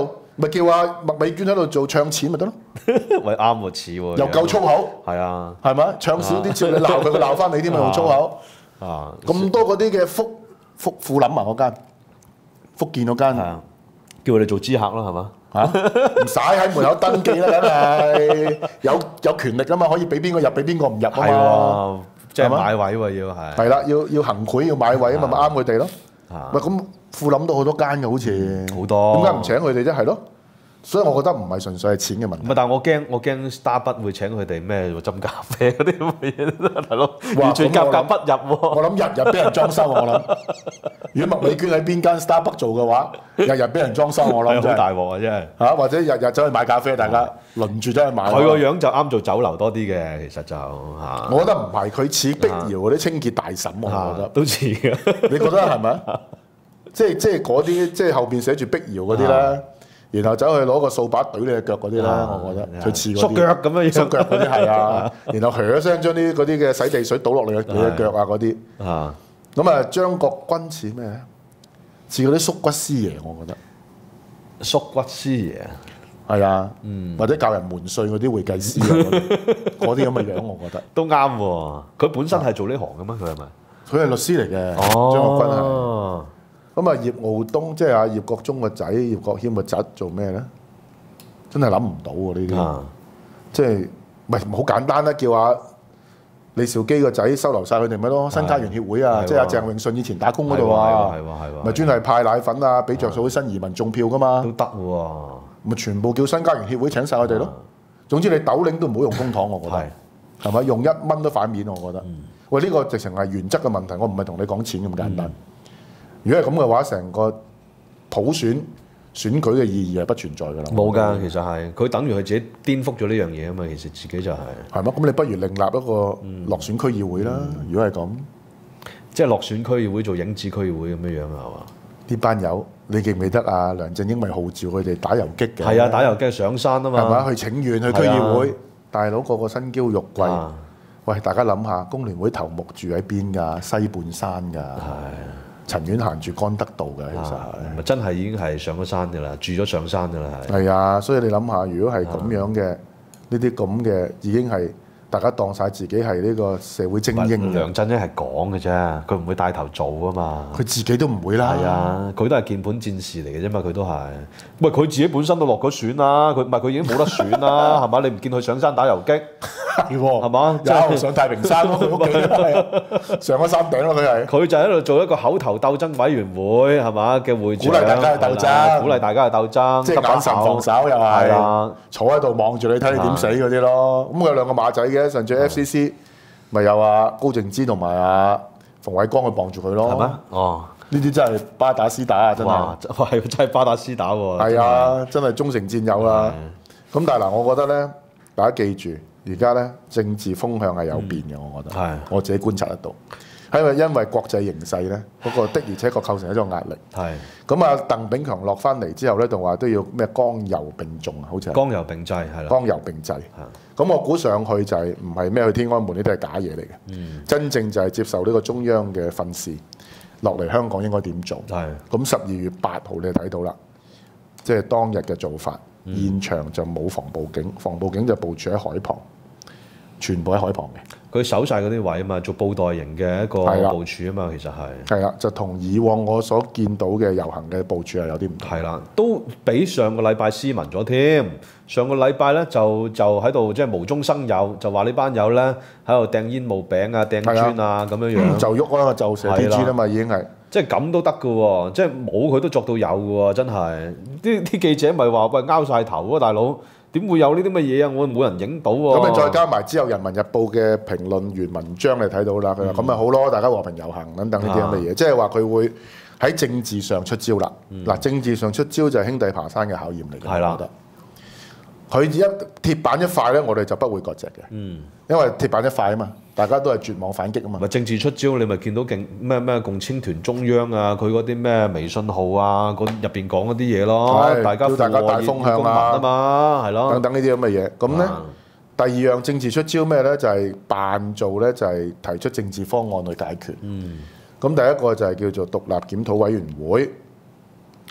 Speaker 1: 咪叫阿麥美娟喺度做唱錢咪得咯，
Speaker 2: 喂啱喎似喎，
Speaker 1: 又夠粗口，
Speaker 2: 係啊，
Speaker 1: 係咪？唱少啲，你鬧佢，佢鬧翻你添嘛，用粗口。
Speaker 2: 啊
Speaker 1: 咁多嗰啲嘅富林啊嗰間，福建嗰間
Speaker 2: 係啊，叫佢哋做知客啦係嘛？
Speaker 1: 嚇，唔使喺門口登記啦，梗係有權力啊嘛，可以俾邊個入，俾邊個唔入啊
Speaker 2: 係
Speaker 1: 嘛。
Speaker 2: 喎，即係買位喎要係。
Speaker 1: 係啦，要行賄要買位啊嘛，咪啱佢哋咯。
Speaker 2: 啊
Speaker 1: 喂，咁富林都好多間嘅，好似
Speaker 2: 好多
Speaker 1: 點解唔請佢哋啫？係咯，所以我覺得唔係純粹係錢嘅問題。
Speaker 2: 唔係，但係我驚 Starbucks 會請佢哋咩斟咖啡嗰啲咁嘅嘢，大佬
Speaker 1: 哇
Speaker 2: 完全格格不入喎。
Speaker 1: 我諗日日俾人裝修啊！我諗，如果麥美娟喺邊間 Starbucks 做嘅話，日日俾人裝修，我諗
Speaker 2: 係好
Speaker 1: 真係
Speaker 2: 大鑊啊！真係。
Speaker 1: 嚇，或者日日走去買咖啡，大家輪住走去買。
Speaker 2: 佢個樣就啱做酒樓多啲嘅，其實就嚇。
Speaker 1: 我覺得唔係，佢似碧瑤嗰啲清潔大嬸，我覺得
Speaker 2: 都似嘅。
Speaker 1: 你覺得係咪？即係嗰啲，即係後邊寫住碧瑤嗰啲咧，然後走去攞個掃把懟你隻腳嗰啲咧，我覺得佢似嗰啲
Speaker 2: 縮腳咁樣，
Speaker 1: 縮腳嗰啲係啊，然後噓一聲將啲嗰啲嘅洗地水倒落你嘅腳啊嗰啲。
Speaker 2: 啊，
Speaker 1: 咁啊，張國軍似咩咧？似嗰啲縮骨師爺，我覺得
Speaker 2: 縮骨師爺。
Speaker 1: 係啊，或者教人瞞稅嗰啲會計師啊，嗰啲咁嘅樣，我覺得
Speaker 2: 都啱喎。佢本身係做呢行嘅咩？佢係咪？
Speaker 1: 佢係律師嚟嘅，張國軍係。咁啊，葉傲東即係阿葉國忠個仔，葉國謙個侄做咩咧？真係諗唔到喎呢啲，即係唔係好簡單啦？叫阿李兆基個仔收留晒佢哋咪咯？新家園協會啊，即係阿鄭泳舜以前打工嗰度啊，咪專係派奶粉啊，俾着數啲新移民中票噶嘛，
Speaker 2: 都得喎。
Speaker 1: 咪全部叫新家園協會請晒佢哋咯。總之你斗領都唔好用公帑，我覺得係咪？用1蚊都反面，我覺得。喂，呢個直情係原則嘅問題，我唔係同你講錢咁簡單。如果係咁嘅話，成個普選選舉嘅意義係不存在㗎啦。
Speaker 2: 冇㗎，其實係佢等於佢自己顛覆咗呢樣嘢啊嘛。其實自己就係
Speaker 1: 係乜？咁你不如另立一個落選區議會啦。如果係咁，
Speaker 2: 即係落選區議會做影子區議會咁樣樣啊嘛。
Speaker 1: 呢班友你記唔記得啊？梁振英咪號召佢哋打遊擊嘅。
Speaker 2: 係啊，打遊擊上山啊嘛。
Speaker 1: 係咪？去請願去區議會，大佬個個身嬌肉貴。喂，大家諗下，工聯會頭目住喺邊㗎？西半山㗎。陳婉嫻住干德道嘅，其實係
Speaker 2: 咪真係已經係上咗山㗎啦，住咗上山㗎啦，
Speaker 1: 係啊，所以你諗下，如果係咁樣嘅呢啲咁嘅，已經係大家當晒自己係呢個社會精英。
Speaker 2: 梁振英係講嘅啫，佢唔會帶頭做啊嘛。
Speaker 1: 佢自己都唔會啦。
Speaker 2: 係啊，佢都係鍵盤戰士嚟嘅啫嘛，佢都係。喂，佢自己本身都落咗選啦，佢已經冇得選啦，係嘛？你唔見佢上山打遊擊？
Speaker 1: 係喎，
Speaker 2: 係嘛？
Speaker 1: 有上太平山咯，佢屋企上咗山頂咯，佢係。
Speaker 2: 佢就喺度做一個口頭鬥爭委員會係嘛嘅會長，
Speaker 1: 鼓勵大家去鬥爭，
Speaker 2: 鼓勵大家去鬥爭，
Speaker 1: 即係眼神防守又係，坐喺度望住你睇你點死嗰啲咯。咁有兩個馬仔嘅，上次 FCC 咪有阿高靜芝同埋阿馮偉光去傍住佢咯。
Speaker 2: 係咩？哦，
Speaker 1: 呢啲真係巴打絲打啊！真係。
Speaker 2: 哇！係真係巴打絲打喎。
Speaker 1: 係啊，真係忠誠戰友啦。咁但係嗱，我覺得咧，大家記住。而家咧政治風向係有變嘅，我覺得，我自己觀察得到，因為國際形勢咧，嗰個的而且確構成一種壓力。係。咁啊，鄧炳強落翻嚟之後咧，就話都要咩剛柔並重啊，好似係。剛柔並濟係啦。剛柔並濟。咁我估上去就係唔係咩去天安門呢啲係假嘢嚟嘅。真正就係接受呢個中央嘅訓示，落嚟香港應該點做？係。咁12月8號你就睇到啦，即係當日嘅做法。現場就冇防暴警，防暴警就部署喺海旁，全部喺海旁嘅。佢守晒嗰啲位啊嘛，做布袋型嘅一個部署啊嘛，其實係。係啦，就同以往我所見到嘅遊行嘅部署係有啲唔同。係啦，都比上個禮拜斯文咗添。上個禮拜咧就喺度即係無中生有，就話呢班友咧喺度掟煙霧餅啊、掟磚啊咁樣樣。就喐啦，就射鐵磚啊嘛，已經係。即係咁都得嘅喎，即係冇佢都作到有嘅喎，真係啲記者咪話喂拗晒頭喎，大佬點會有呢啲乜嘢啊？我冇人影到喎。咁你再加埋之後《人民日報》嘅評論員文章你睇到啦，佢話咁咪好咯，大家和平遊行等等呢啲咁嘅嘢，即係話佢會喺政治上出招啦。嗱，政治上出招就係兄弟爬山嘅考驗嚟嘅，我覺得。佢一鐵板一塊咧，我哋就不會割席嘅。因為鐵板一塊啊嘛，大家都係絕望反擊啊嘛。咪政治出招，你咪見到咩共青團中央啊，佢嗰啲咩微信號啊，入邊講嗰啲嘢咯，大家大風向啊嘛，係咯，等等呢啲咁嘅嘢。咁咧，第二樣政治出招咩咧？就係扮做咧，就係提出政治方案去解決。咁第一個就係叫做獨立檢討委員會。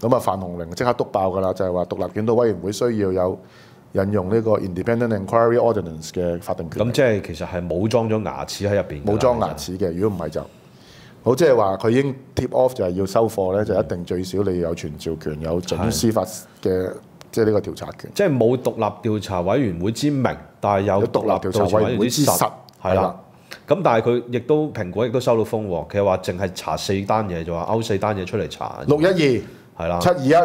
Speaker 1: 咁啊范鴻齡即刻篤爆㗎啦，就係話獨立檢討委員會需要有引用呢個 Independent Inquiry Ordinance 嘅法定權力。
Speaker 2: 咁即係其實係冇裝咗牙齒喺入邊㗎啦。
Speaker 1: 冇裝牙齒嘅，如果唔係就好，即係話佢已經 tip off 就係要收貨咧，就一定最少你要有傳召權，有準司法嘅即係呢個調查權。
Speaker 2: 即係冇獨立調查委員會之名，但係有獨立調查委員會之實，係啦。咁但係佢亦都蘋果亦都收到風喎，其實話淨係查4單嘢，就話勾4單嘢出嚟查。
Speaker 1: 612
Speaker 2: 係啦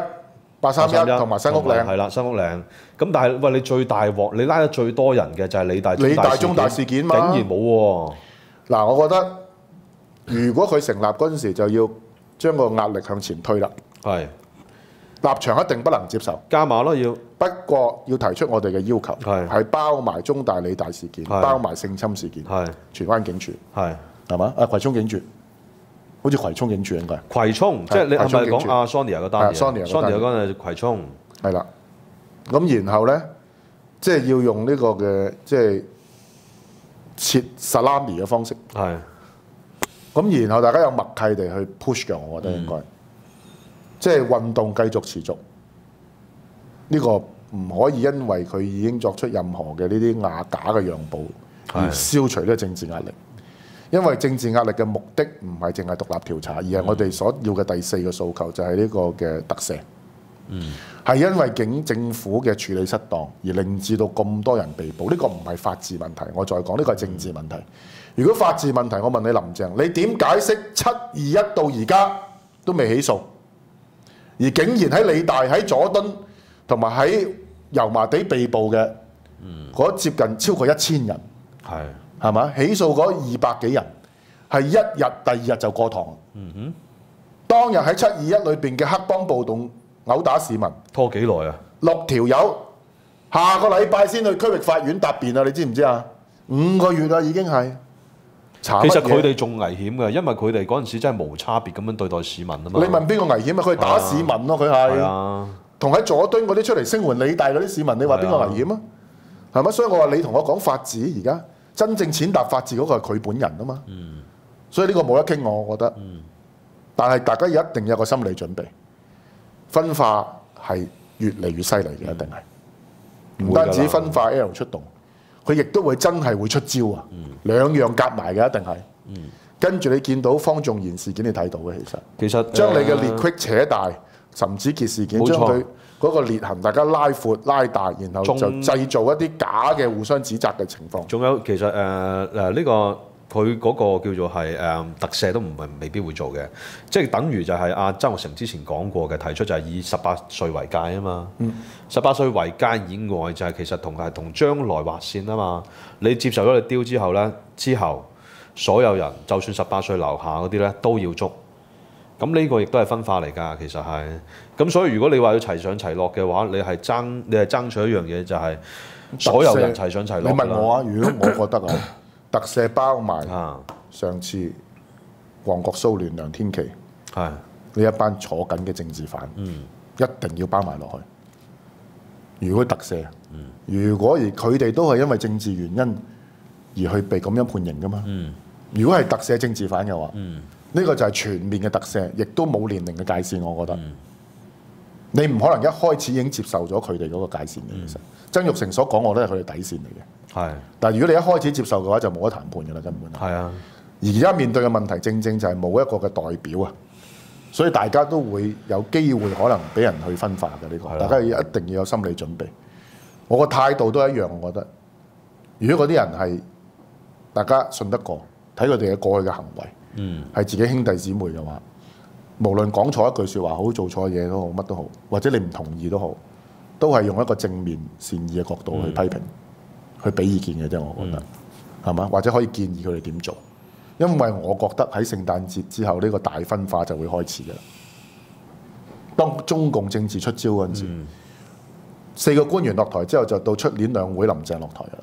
Speaker 1: ，721、831同埋新屋嶺
Speaker 2: 係啦，新屋嶺。咁但係喂，你最大鑊，你拉得最多人嘅就係理大中大事件嘛，竟然冇喎。
Speaker 1: 嗱，我覺得如果佢成立嗰陣時就要將個壓力向前推啦。
Speaker 2: 係
Speaker 1: 立場一定不能接受，
Speaker 2: 加碼咯要。
Speaker 1: 不過要提出我哋嘅要求，
Speaker 2: 係
Speaker 1: 包埋中大理大事件，包埋性侵事件，荃灣警署，係嘛？葵涌警署，好似葵涌警署應該。
Speaker 2: 葵涌，即係你係咪講阿 Sonia 嗰單嘢？Sonia 嗰單係葵涌。
Speaker 1: 係啦，咁然後咧，即係要用呢個嘅即係切 salami 嘅方式。係。咁然後大家有默契地去 push 嘅，我覺得應該。即係運動繼續持續，呢個唔可以因為佢已經作出任何嘅呢啲瓦假嘅讓步而消除呢個政治壓力。因為政治壓力嘅目的唔係淨係獨立調查，而係我哋所要嘅第4個訴求就係呢個嘅特赦。係因為政府嘅處理失當而令至到咁多人被捕，呢個唔係法治問題。我再講呢個係政治問題。如果法治問題，我問你林鄭，你點解釋721到而家都未起訴？而竟然喺理大、喺佐敦同埋喺油麻地被捕嘅嗰接近超過1000人，係嘛？起訴嗰200幾人，係一日第2日就過堂。當日喺721裏邊嘅黑幫暴動毆打市民，
Speaker 2: 拖幾耐啊
Speaker 1: ？6條友，下個禮拜先去區域法院答辯啊！你知唔知啊？5個月啦已經係。
Speaker 2: 其實佢哋仲危險嘅，因為佢哋嗰陣時真係無差別咁樣對待市民啊嘛。你
Speaker 1: 問邊個危險啊？佢係打市民咯，佢係。同喺佐敦嗰啲出嚟聲援理大嗰啲市民，你話邊個危險啊？係咪？所以我話你同我講法治，而家真正踐踏法治嗰個係佢本人啊嘛。所以呢個冇得傾，我覺得。但係大家一定有個心理準備，分化係越嚟越犀利嘅，一定係。唔單止分化 L 出動。佢亦都會真係會出招啊！兩樣夾埋嘅一定係。跟住你見到方仲賢事件，你睇到嘅其實將你嘅裂隙扯大，岑子傑事件將佢嗰個裂痕大家拉闊拉大，然後就製造一啲假嘅互相指責嘅情況。
Speaker 2: 仲有其實呢個佢嗰個叫做係特赦都未必會做嘅，即係等於就係阿曾鈺成之前講過嘅，提出就係以18歲為界啊嘛。18歲為界以外就係其實同將來劃線啊嘛。你接受咗你丟之後咧，之後所有人就算18歲樓下嗰啲咧都要捉。咁呢個亦都係分化嚟㗎，其實係。咁所以如果你話要齊上齊落嘅話，你係爭取一樣嘢就係所有人齊上齊落。
Speaker 1: 你問我啊，如果我覺得啊。特赦包埋上次旺角騷亂梁天琦呢一班坐緊嘅政治犯，一定要包埋落去。如果特赦，如果而佢哋都係因為政治原因而去被咁樣判刑噶嘛？如果係特赦政治犯嘅話，呢個就係全面嘅特赦，亦都冇年齡嘅界線。我覺得你唔可能一開始已經接受咗佢哋嗰個界線嘅。其實曾鈺成所講，我都係佢哋底線嚟嘅。但係如果你一開始接受嘅話，就冇得談判嘅啦，根本。而家面對嘅問題，正正就係冇一個嘅代表啊，所以大家都會有機會可能俾人去分化嘅呢個。大家一定要有心理準備。我個態度都一樣，我覺得。如果嗰啲人係大家信得過，睇佢哋嘅過去嘅行為，係自己兄弟姊妹嘅話，無論講錯一句説話好，做錯嘢都好，乜都好，或者你唔同意都好，都係用一個正面善意嘅角度去批評。去俾意見嘅啫，我覺得係嘛？或者可以建議佢哋點做，因為我覺得喺聖誕節之後呢個大分化就會開始嘅啦。當中共政治出招嗰陣時，4個官員落台之後，就到出年兩會林鄭落台啦。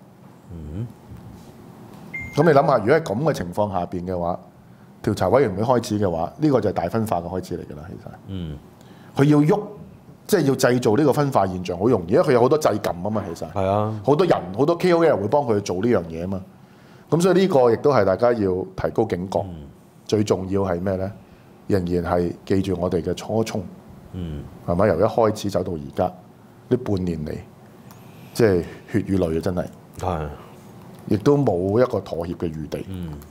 Speaker 1: 咁你諗下，如果喺咁嘅情況下邊嘅話，調查委員會開始嘅話，呢個就係大分化嘅開始嚟㗎啦。其實，佢要喐。即係要製造呢個分化現象好容易，因為佢有好多掣撳啊嘛，其實係啊，好多人好多 KOL 會幫佢做呢樣嘢啊嘛，咁所以呢個亦都係大家要提高警覺。最重要係咩呢？仍然係記住我哋嘅初衷， 係咪？由一開始走到而家呢半年嚟，即係血與淚啊！真係，亦都冇一個妥協嘅餘地。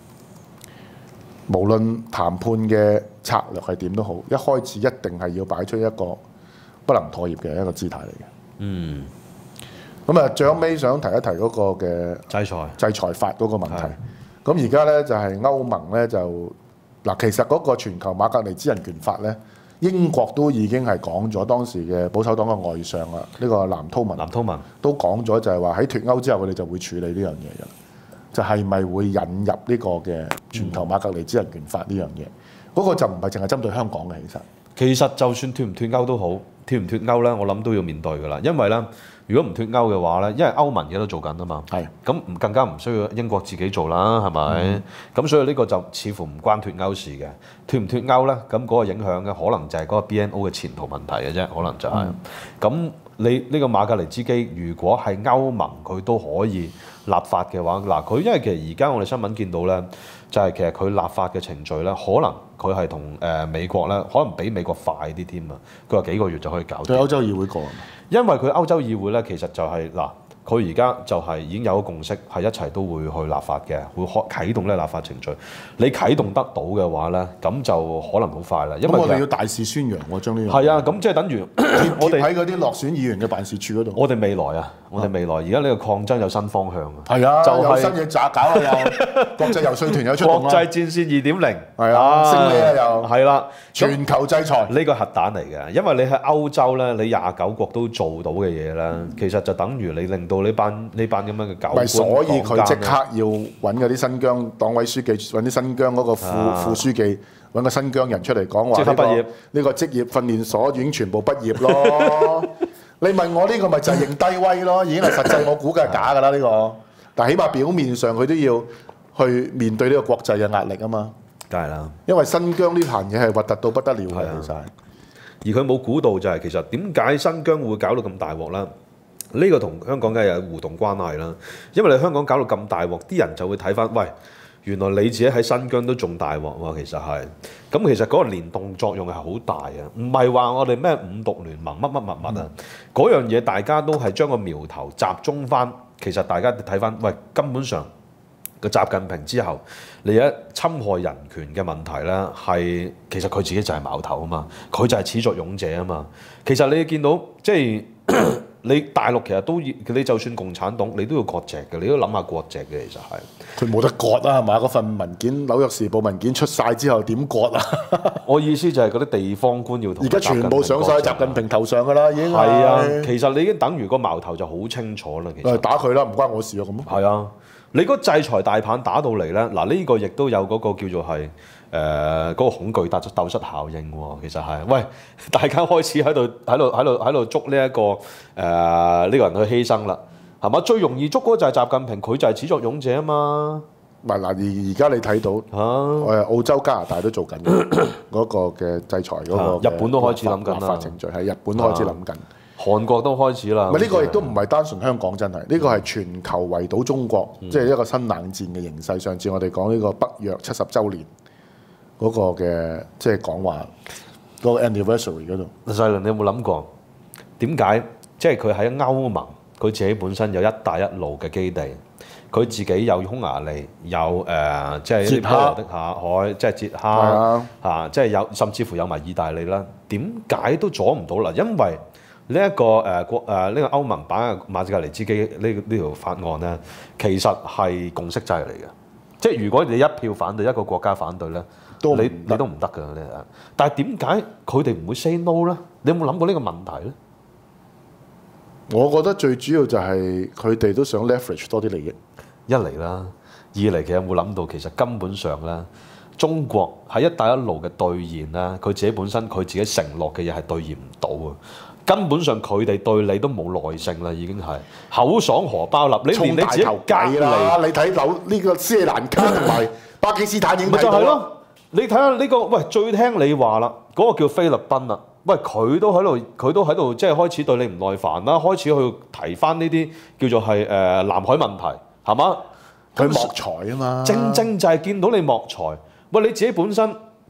Speaker 1: 無論談判嘅策略係點都好，一開始一定係要擺出一個不能妥協嘅一個姿態嚟嘅。咁啊，最後尾想提一提嗰個嘅制裁法嗰個問題。咁而家咧就係歐盟咧就嗱，其實嗰個全球馬格尼茲人權法咧，英國都已經係講咗，當時嘅保守黨嘅外相啊，呢個藍韜文都講咗，就係話喺脱歐之後，佢哋就會處理呢樣嘢嘅，就係咪會引入呢個嘅全球馬格尼茲人權法呢樣嘢？嗰個就唔係淨係針對香港嘅，
Speaker 2: 其實就算脱唔脱歐都好，脱唔脱歐咧，我諗都要面對㗎啦，因為咧。如果唔脱歐嘅話咧，因為歐盟而家都做緊啊嘛，咁更加唔需要英國自己做啦，係咪？咁所以呢個就似乎唔關脱歐事嘅。脱唔脱歐咧，咁嗰個影響嘅可能就係嗰個 BNO 嘅前途問題嘅啫，可能就係。咁你呢個馬格尼茲基，如果係歐盟佢都可以立法嘅話，嗱佢因為其實而家我哋新聞見到咧，就係其實佢立法嘅程序咧，可能佢係同美國咧，可能比美國快啲添啊。佢話幾個月就可以搞掂。
Speaker 1: 對歐洲議會過。
Speaker 2: 因為佢歐洲議會咧，其實就係嗱，佢而家就係已經有個共識，係一齊都會去立法嘅，會啟動呢個立法程序。你啟動得到嘅話咧，咁就可能好快啦。因為
Speaker 1: 我哋要大肆宣揚喎，將呢樣
Speaker 2: 係啊，咁即係等於
Speaker 1: 我哋喺嗰啲落選議員嘅辦事處嗰度。
Speaker 2: 我哋未來啊，而家呢個抗爭有新方向啊。
Speaker 1: 係啊，就有新嘢炸搞啊又，國際遊說團有出動啦。
Speaker 2: 國際戰線2.0
Speaker 1: 係啊，升呢啊又
Speaker 2: 係啦，
Speaker 1: 全球制裁
Speaker 2: 呢個核彈嚟嘅，因為你喺歐洲咧，你29國都做到嘅嘢咧，其實就等於你令到呢班咁樣嘅狗官。
Speaker 1: 所以佢即刻要揾嗰啲新疆黨委書記，揾啲新疆嗰個副書記，揾個新疆人出嚟講話。
Speaker 2: 即刻畢業，
Speaker 1: 呢個職業訓練所已經全部畢業咯。你問我呢個咪就係認低威咯，已經係實際我估計係假㗎啦呢個。但起碼表面上佢都要去面對呢個國際嘅壓力啊嘛。
Speaker 2: 梗係啦，
Speaker 1: 因為新疆呢壇嘢係核突到不得了嘅，其實。
Speaker 2: 而佢冇估到就係其實點解新疆會搞到咁大鑊啦？呢個同香港梗係有互動關係啦。因為你香港搞到咁大鑊，啲人就會睇翻，喂，原來你自己喺新疆都仲大鑊喎。其實係，咁其實嗰個連動作用係好大啊。唔係話我哋咩五獨聯盟乜啊，嗰樣嘢大家都係將個苗頭集中翻。其實大家睇翻，喂，根本上個習近平之後，你一侵害人權嘅問題咧，係其實佢自己就係矛頭啊嘛，佢就係始作俑者啊嘛。其實你見到即係你大陸其實都要，你就算共產黨，你都要割席嘅，你都諗下割席嘅，其實係。
Speaker 1: 佢冇得割啊，係咪？嗰份文件《紐約時報》文件出晒之後點割啊？
Speaker 2: 我意思就係嗰啲地方官要同。而
Speaker 1: 家全部上晒習近平頭上㗎啦，已經係。
Speaker 2: 係啊，其實你已經等於個矛頭就好清楚啦。其實
Speaker 1: 打佢啦，唔關我事啊咁。
Speaker 2: 係啊，你個制裁大棒打到嚟咧，嗱呢個亦都有嗰個叫做係嗰個恐懼鬥室效應喎。其實係，喂，大家開始喺度捉呢一個呢個人去犧牲啦，係嘛？最容易捉嗰個就係習近平，佢就係始作俑者啊嘛。
Speaker 1: 嗱，而家你睇到澳洲、加拿大都做緊嗰個嘅制裁嗰個，
Speaker 2: 日本都開始諗緊啦。
Speaker 1: 立法程序係日本開始諗緊，
Speaker 2: 韓國都開始啦。
Speaker 1: 呢個亦都唔係單純香港，真係呢個係全球圍堵中國，即係一個新冷戰嘅形勢。上次我哋講呢個北約70週年嗰個嘅即係講話嗰個 anniversary 嗰度。
Speaker 2: 細倫，你有冇諗過點解即係佢喺歐盟，佢自己本身有一帶一路嘅基地？佢自己有匈牙利，有即係波羅的海，即係捷克嚇，即係有甚至乎有埋意大利啦。點解都阻唔到啦？因為呢一個呢個歐盟版馬格尼茲基呢條法案咧，其實係共識制嚟嘅。即係如果你一票反對，一個國家反對咧，你都唔得㗎。但係點解佢哋唔會 say no 咧？你有冇諗過呢個問題咧？
Speaker 1: 我覺得最主要就係佢哋都想 leverage 多啲利益。
Speaker 2: 一嚟啦，二嚟其實有冇諗到其實根本上咧，中國喺一帶一路嘅兌現咧，佢自己本身佢自己承諾嘅嘢係兌現唔到啊！根本上佢哋對你都冇耐性啦，已經係口爽荷包立。你連你自己隔離，
Speaker 1: 你睇樓呢個斯里蘭卡同埋巴基斯坦已經睇到啦。
Speaker 2: 你睇下呢個，喂，最聽你話啦，嗰個叫菲律賓啦。喂，佢都喺度，即係開始對你唔耐煩啦，開始去提翻呢啲叫做係南海問題，係嘛？
Speaker 1: 佢莫才啊嘛，
Speaker 2: 正就係見到你莫才。喂，你自己本身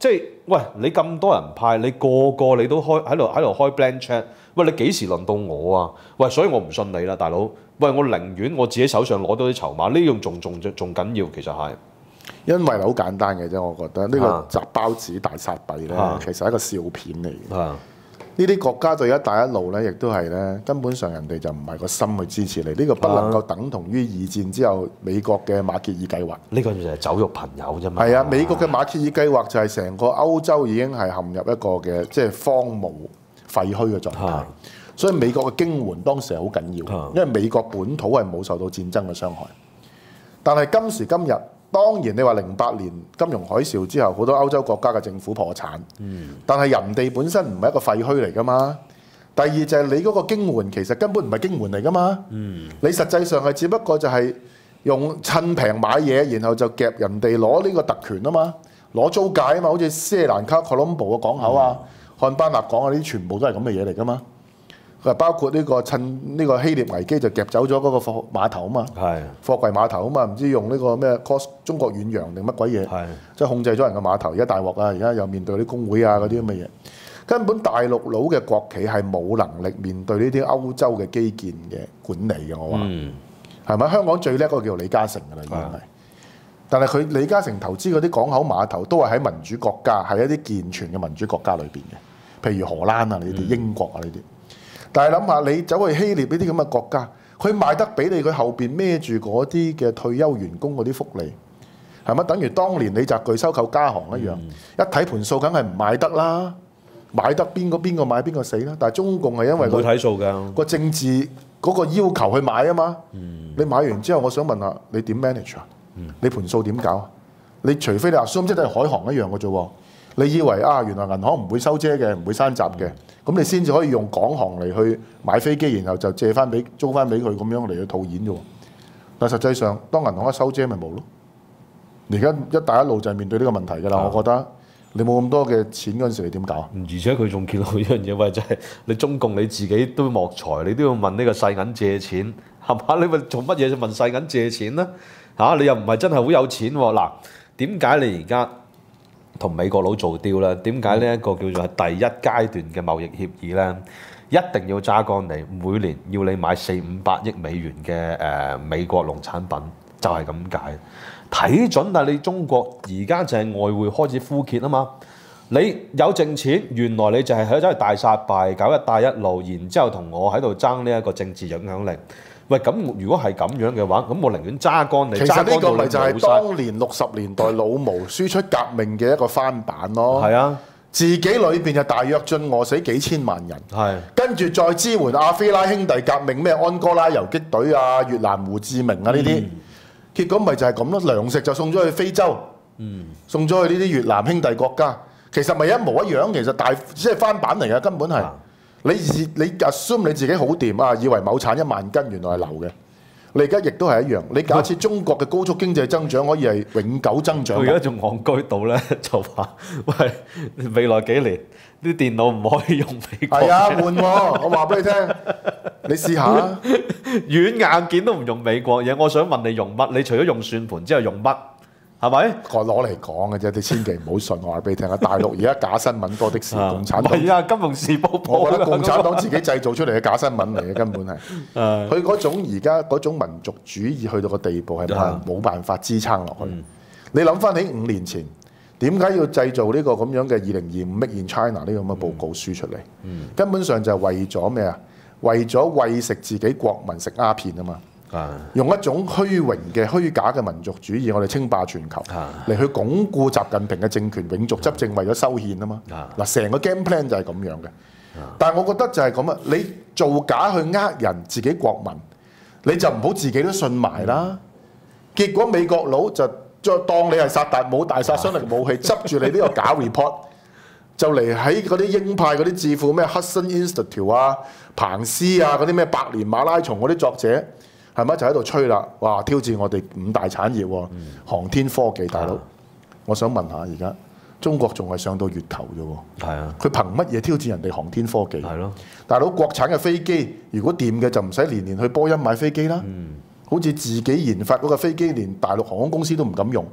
Speaker 2: 即係喂你咁多人派，你個個你都喺度開 blank check， 喂你幾時輪到我啊？喂，所以我唔信你啦，大佬。喂，我寧願我自己手上攞到啲籌碼，呢樣仲緊要，其實係。
Speaker 1: 因為好簡單嘅啫，我覺得呢個擲包子大撒幣咧，其實係一個笑片嚟嘅。呢啲國家對一帶一路咧，亦都係咧，根本上人哋就唔係個心去支持你。呢個不能夠等同於二戰之後美國嘅馬歇爾計劃。呢個就係酒肉朋友啫嘛。係啊，美國嘅馬歇爾計劃就係成個歐洲已經係陷入一個嘅即係荒蕪廢墟嘅狀態。所以美國嘅經援當時係好緊要，因為美國本土係冇受到戰爭嘅傷害。但係今時今日，當然你話08年金融海嘯之後，好多歐洲國家嘅政府破產。但係人哋本身唔係一個廢墟嚟㗎嘛。第二就係你嗰個經援其實根本唔係經援嚟㗎嘛。你實際上係只不過就係用趁平買嘢，然後就夾人哋攞呢個特權啊嘛，攞租界啊嘛，好似斯里蘭卡 Colombo 嘅港口啊、漢班納港啊，呢啲全部都係咁嘅嘢嚟㗎嘛。包括呢個趁呢個希臘危機就夾走咗嗰個貨碼頭啊嘛，貨櫃碼頭啊嘛，唔知用呢個咩 cost 中國遠洋定乜鬼嘢，即係控制咗人嘅碼頭。而家大鑊啊！而家又面對啲工會啊嗰啲咁嘅嘢，根本大陸佬嘅國企係冇能力面對呢啲歐洲嘅基建嘅管理嘅。我話係咪？香港最叻嗰個叫做李嘉誠㗎啦，已經係。但係佢李嘉誠投資嗰啲港口碼頭都係喺民主國家，係一啲健全嘅民主國家裏邊嘅，譬如荷蘭啊呢啲、英國啊呢啲。但係諗下，你走去希臘呢啲咁嘅國家，佢賣得俾你，佢後邊孭住嗰啲嘅退休員工嗰啲福利，係咪？等於當年李澤鉅收購嘉行一樣，一睇盤數梗係唔買得啦，買得邊個買邊個死啦。但係中共係因為
Speaker 2: 冇睇數㗎，
Speaker 1: 個政治嗰個要求去買啊嘛。你買完之後，我想問下你點 manage 啊？你盤數點搞啊？你除非你話 assume 即係海航一樣嘅啫喎。你以為啊，原來銀行唔會收遮嘅，唔會閂閘嘅，咁你先至可以用港航嚟去買飛機，然後就借翻俾租翻俾佢咁樣嚟去套現啫喎。但實際上，當銀行一收遮咪冇咯。而家一帶一路就係面對呢個問題㗎啦。我覺得你冇咁多嘅錢嗰陣時，你點搞啊？而
Speaker 2: 且佢仲見到一樣嘢，喂，就係你中共你自己都莫財，你都要問呢個世銀借錢，係嘛？你咪做乜嘢就問世銀借錢啦？嚇，你又唔係真係好有錢喎。嗱，點解你而家同美國佬做雕咧？點解呢一個叫做係第一階段嘅貿易協議咧？一定要揸乾你，每年要你買400-500億美元嘅美國農產品，就係咁解。睇準，但係你中國而家就係外匯開始枯竭啊嘛！你有剩錢，原來你就係喺度大撒幣搞一帶一路，然之後同我喺度爭呢一個政治影響力。喂，咁如果係咁樣嘅話，咁我寧願揸乾你。
Speaker 1: 其實呢個咪就係當年60年代老毛輸出革命嘅一個翻版咯。係啊，自己裏邊就大躍進餓死幾千萬人。係，跟住再支援阿非拉兄弟革命，咩安哥拉游擊隊啊、越南胡志明啊呢啲，結果咪就係咁咯。糧食就送咗去非洲，送咗去呢啲越南兄弟國家，其實咪一模一樣。其實即係翻版嚟嘅，根本係。你 assume 你自己好掂啊，以為某產1萬斤，原來係流嘅。你而家亦都係一樣。你假設中國嘅高速經濟增長可以係永久增長。佢而家仲戇居到咧，就話：喂，未來幾年啲電腦唔可以用美國。係啊，換喎！我話俾你聽，你試下。軟硬件都唔用美國嘢，我想問你用乜？你除咗用算盤之後用乜？係咪？我攞嚟講嘅啫，你千祈唔好信。我話俾你聽啊，大陸而家假新聞多的是，共產黨。係啊，金融時報報。我覺得共產黨自己製造出嚟嘅假新聞嚟嘅，根本係。佢嗰種而家嗰種民族主義去到個地步係冇辦法支撐落去。你諗翻起5年前，點解要製造呢個咁樣嘅2025 Make in China 呢個咁嘅報告書出嚟？根本上就係為咗咩啊？為咗餵食自己國民食鴉片啊嘛！用一種虛榮嘅虛假嘅民族主義，我哋稱霸全球嚟去鞏固習近平嘅政權永續執政，為咗修憲啊嘛。嗱，成個 game plan 就係咁樣嘅。但係我覺得就係咁啊，你造假去呃人自己國民，你就唔好自己都信埋啦。結果美國佬就再當你係薩達姆大殺傷力武器，執住你呢個假 report， 就嚟喺嗰啲鷹派嗰啲智庫咩 Hudson Institute 啊、彭斯啊嗰啲咩百年馬拉松嗰啲作者。係咪就喺度吹啦？哇！挑戰我哋5大產業喎，航天科技大佬。我想問下，而家中國仲係上到月球啫喎。係啊。佢憑乜嘢挑戰人哋航天科技？係咯。大佬，國產嘅飛機，如果掂嘅就唔使年年去波音買飛機啦。好似自己研發嗰個飛機，連大陸航空公司都唔敢用，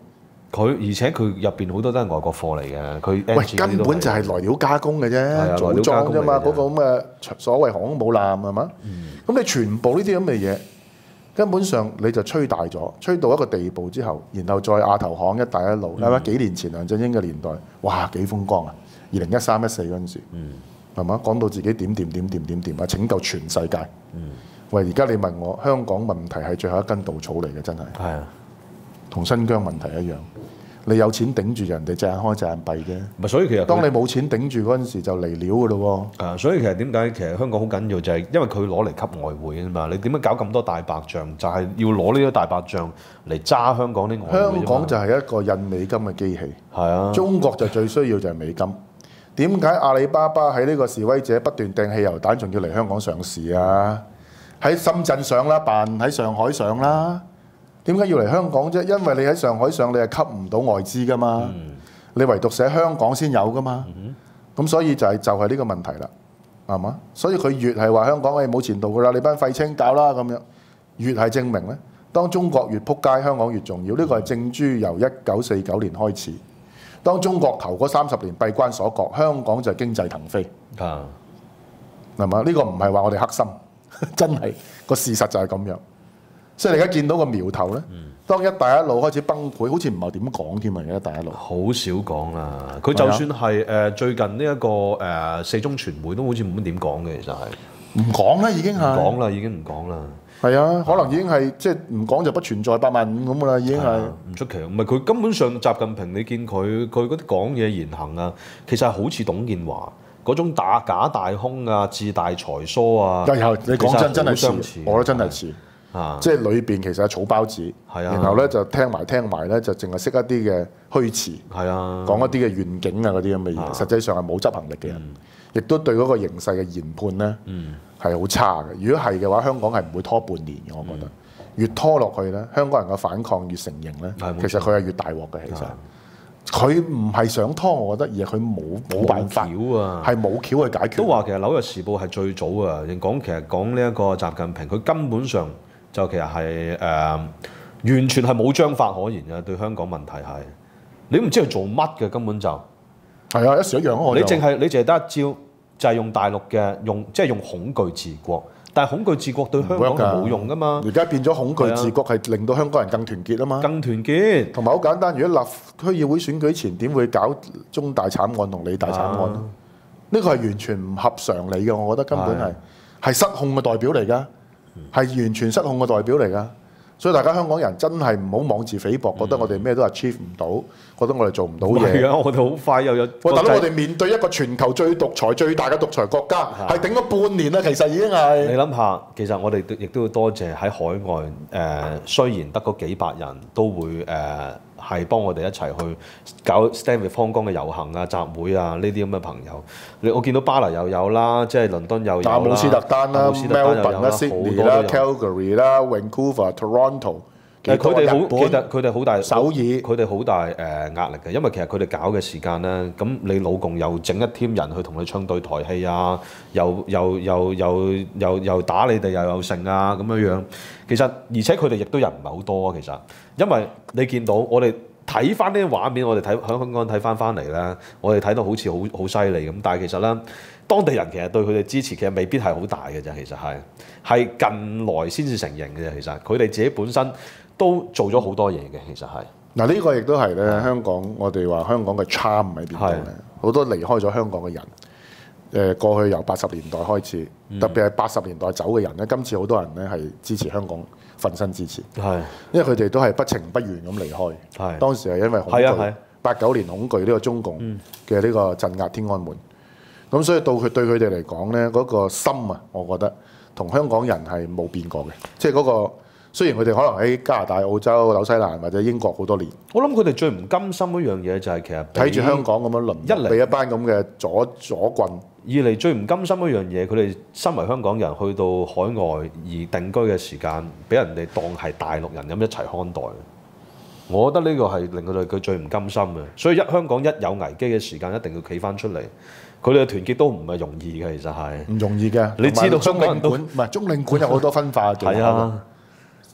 Speaker 2: 而且佢入邊好多都係外國貨嚟嘅，佢
Speaker 1: 喂
Speaker 2: NG
Speaker 1: 根本就係來料加工嘅啫，組裝啫嘛，嗰個咁嘅所謂航空母艦係嘛？咁你全部呢啲咁嘅嘢，根本上你就吹大咗，吹到一個地步之後，然後再亞投行、一帶一路，係嘛？幾年前梁振英嘅年代，哇幾風光啊！2013、14嗰陣時，係嘛？講到自己點啊，拯救全世界。喂，而家你問我香港問題係最後一根稻草嚟嘅，真係。係啊，同新疆問題一樣。你有錢頂住人哋隻眼開隻眼閉啫。
Speaker 2: 咪所以其實
Speaker 1: 當你冇錢頂住嗰陣時就嚟料㗎咯喎。
Speaker 2: 所以其實點解其實香港好緊要就係因為佢攞嚟吸外匯啊嘛。你點解搞咁多大白象？就係要攞呢啲大白象嚟揸香港啲外匯。
Speaker 1: 香港就係一個印美金嘅機器。係啊。中國就最需要就係美金。點解阿里巴巴喺呢個示威者不斷掟汽油彈，仲要嚟香港上市啊？喺深圳上啦，辦喺上海上啦。點解要嚟香港啫？因為你喺上海上，你係吸唔到外資噶嘛。你唯獨寫香港先有噶嘛。咁所以就係呢個問題啦，係嘛？所以佢越係話香港係冇前途噶啦，你班廢青搞啦咁樣，越係證明咧，當中國越撲街，香港越重要。呢個係正珠由1949年開始。當中國頭嗰30年閉關鎖國，香港就經濟騰飛。係嘛？呢個唔係話我哋黑心，真係個事實就係咁樣。所以你而家見到個苗頭咧，當一帶一路開始崩潰，好似唔係點講添啊！而家一帶一路
Speaker 2: 好少講啊！佢就算係最近呢一個四中全會都好似冇乜點講嘅，其實係
Speaker 1: 唔講啦，已經係唔
Speaker 2: 講啦，已經唔講啦。
Speaker 1: 係啊，可能已經係即係唔講就不存在85000咁噶啦，已經係
Speaker 2: 唔出奇。唔係佢根本上習近平，你見佢嗰啲講嘢言行啊，其實係好似董建華嗰種假大空啊、自大才疏啊。
Speaker 1: 你講真係似，我覺得真係似。即係裏邊其實係草包子，然後咧就聽埋咧就淨係識一啲嘅虛詞，講一啲嘅願景啊嗰啲咁嘅嘢，實際上係冇執行力嘅人，亦都對嗰個形勢嘅研判咧係好差嘅。如果係嘅話，香港係唔會拖半年嘅，我覺得越拖落去咧，香港人嘅反抗越成型咧，其實佢係越大鑊嘅。其實佢唔係想拖，我覺得，而係佢冇辦法，係冇橋去解決。
Speaker 2: 都話其實《紐約時報》係最早啊，其實講呢一個習近平，佢根本上就其實係完全係冇章法可言嘅，對香港問題係你都唔知佢做乜嘅，根本就
Speaker 1: 係啊，一時一樣咯。
Speaker 2: 你淨係得一招，就係用大陸嘅即係用恐懼治國，但係恐懼治國對香港係冇用噶嘛。
Speaker 1: 而家變咗恐懼治國係令到香港人更團結啊嘛。
Speaker 2: 更團結，同
Speaker 1: 埋好簡單，如果區議會選舉前點會搞中大慘案同理大慘案呢？呢個係完全唔合常理嘅，我覺得根本係失控嘅代表嚟㗎。係完全失控嘅代表嚟㗎，所以大家香港人真係唔好妄自菲薄，覺得我哋咩都 achieve 唔到，覺得我哋做唔到嘢。
Speaker 2: 係啊，我哋好快又有。
Speaker 1: 大佬，我哋面對一個全球最獨裁、最大嘅獨裁國家，係頂咗半年啦，其實已經係。你
Speaker 2: 諗下，其實我哋亦都要多謝喺海外雖然得嗰幾百人都會係幫我哋一齊去搞 Stand with Hong Kong 嘅遊行啊、集會啊呢啲咁嘅朋友。我見到巴黎又有啦，即係倫敦又有啦，
Speaker 1: 阿姆斯特丹啦、Melbourne 啦、Sydney 啦、Calgary 啦、Vancouver、Toronto。
Speaker 2: 佢哋好大首爾，佢哋好大壓力嘅，因為其實佢哋搞嘅時間咧，咁你老共又整一 team 人去同你唱對台戲啊，又打你哋又有剩啊咁樣。其實而且佢哋亦都人唔係好多啊，其實，因為你見到我哋睇翻呢啲畫面，我哋喺香港睇翻嚟咧，我哋睇到好似好犀利咁，但係其實咧，當地人其實對佢哋支持其實未必係好大嘅啫，其實係近來先至成型嘅啫，其實佢哋自己本身都做咗好多嘢嘅，其實係。嗱
Speaker 1: 呢個亦都係咧，香港我哋話香港嘅 charm 喺邊度咧？好多離開咗香港嘅人，過去由80年代開始，特別係80年代走嘅人咧，今次好多人咧係支持香港，奮身支持。係，因為佢哋都係不情不願咁離開。係，當時係因為恐懼，89年恐懼呢個中共嘅呢個鎮壓天安門。咁所以對佢哋嚟講咧，嗰個心啊，我覺得同香港人係冇變過嘅，即係嗰個。雖然佢哋可能喺加拿大、澳洲、紐西蘭或者英國好多年，
Speaker 2: 我諗佢哋最唔甘心一樣嘢就係其實
Speaker 1: 睇住香港咁樣淪俾一班咁嘅左棍。
Speaker 2: 二嚟最唔甘心一樣嘢，佢哋身為香港人去到海外而定居嘅時間，俾人哋當係大陸人咁一齊看待。我覺得呢個係令佢最唔甘心嘅。所以香港一有危機嘅時間，一定要企翻出嚟。佢哋嘅團結都唔係容易嘅，其實係
Speaker 1: 唔容易嘅。
Speaker 2: 你知道
Speaker 1: 中領館唔係中領館有好多分化嘅。係啊。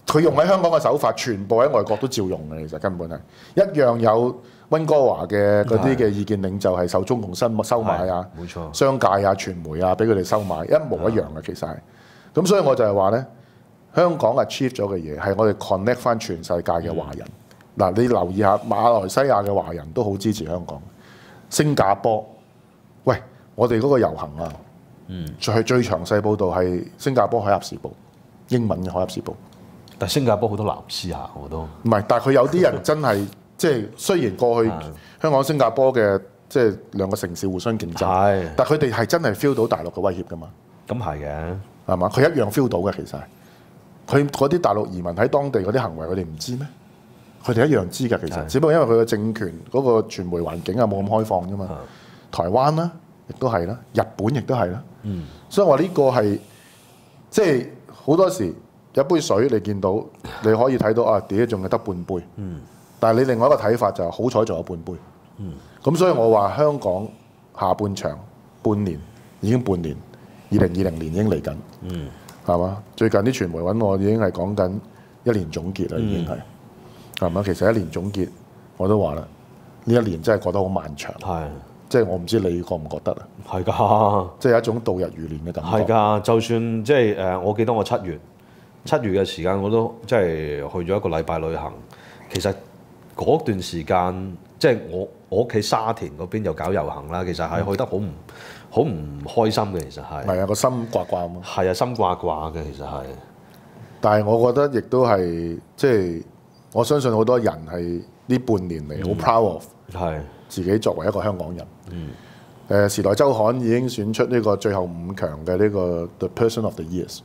Speaker 1: 佢用喺香港嘅手法，全部喺外國都照用嘅，其實根本係一樣有温哥華嘅嗰啲嘅意見領袖係受中共收買啊，
Speaker 2: 冇錯，
Speaker 1: 商界啊、傳媒啊，俾佢哋收買，一模一樣嘅其實係。咁所以我就係話咧，香港 achieve 咗嘅嘢係我哋 connect 翻全世界嘅華人。嗱、你留意下馬來西亞嘅華人都好支持香港，新加坡，喂，我哋嗰個遊行啊，最詳細報導係新加坡《海峽時報》，英文嘅《海峽時報》。
Speaker 2: 但係新加坡好多藍絲下我都
Speaker 1: 唔係，但係佢有啲人真係即係雖然過去香港、新加坡嘅即係兩個城市互相競爭，但係佢哋係真係 feel 到大陸嘅威脅㗎嘛。
Speaker 2: 咁係嘅，
Speaker 1: 係嘛？佢一樣 feel 到嘅，其實佢嗰啲大陸移民喺當地嗰啲行為，佢哋唔知咩？佢哋一樣知㗎，其實，只不過因為佢嘅政權嗰個傳媒環境啊冇咁開放啫嘛。台灣啦，亦都係啦，日本亦都係啦。所以話呢個係即係好多時一杯水你見到你可以睇到啊，屌仲係得半杯。但係你另外一個睇法就係好彩仲有半杯。咁所以我話香港下半場半年已經半年。2020年已經嚟緊，係嘛？最近啲傳媒揾我已經係講緊1年總結啦，已經係嘛？其實1年總結我都話啦，呢1年真係覺得好漫長，即係我唔知你覺唔覺得啊？
Speaker 2: 係㗎，
Speaker 1: 即係一種度日如年嘅感覺。
Speaker 2: 係㗎，就算即係我記得我7月嘅時間我都即係去咗一個禮拜旅行，其實嗰段時間即係我屋企沙田嗰邊又搞遊行啦，其實係去得好唔開心嘅，其實係。係
Speaker 1: 啊，個心掛掛啊嘛。
Speaker 2: 係啊，心掛掛嘅其實係。
Speaker 1: 但係我覺得亦都係即係我相信好多人係呢半年嚟好 proud of 自己作為一個香港人。時代週刊已經選出呢個最後5強嘅呢個 The Person of the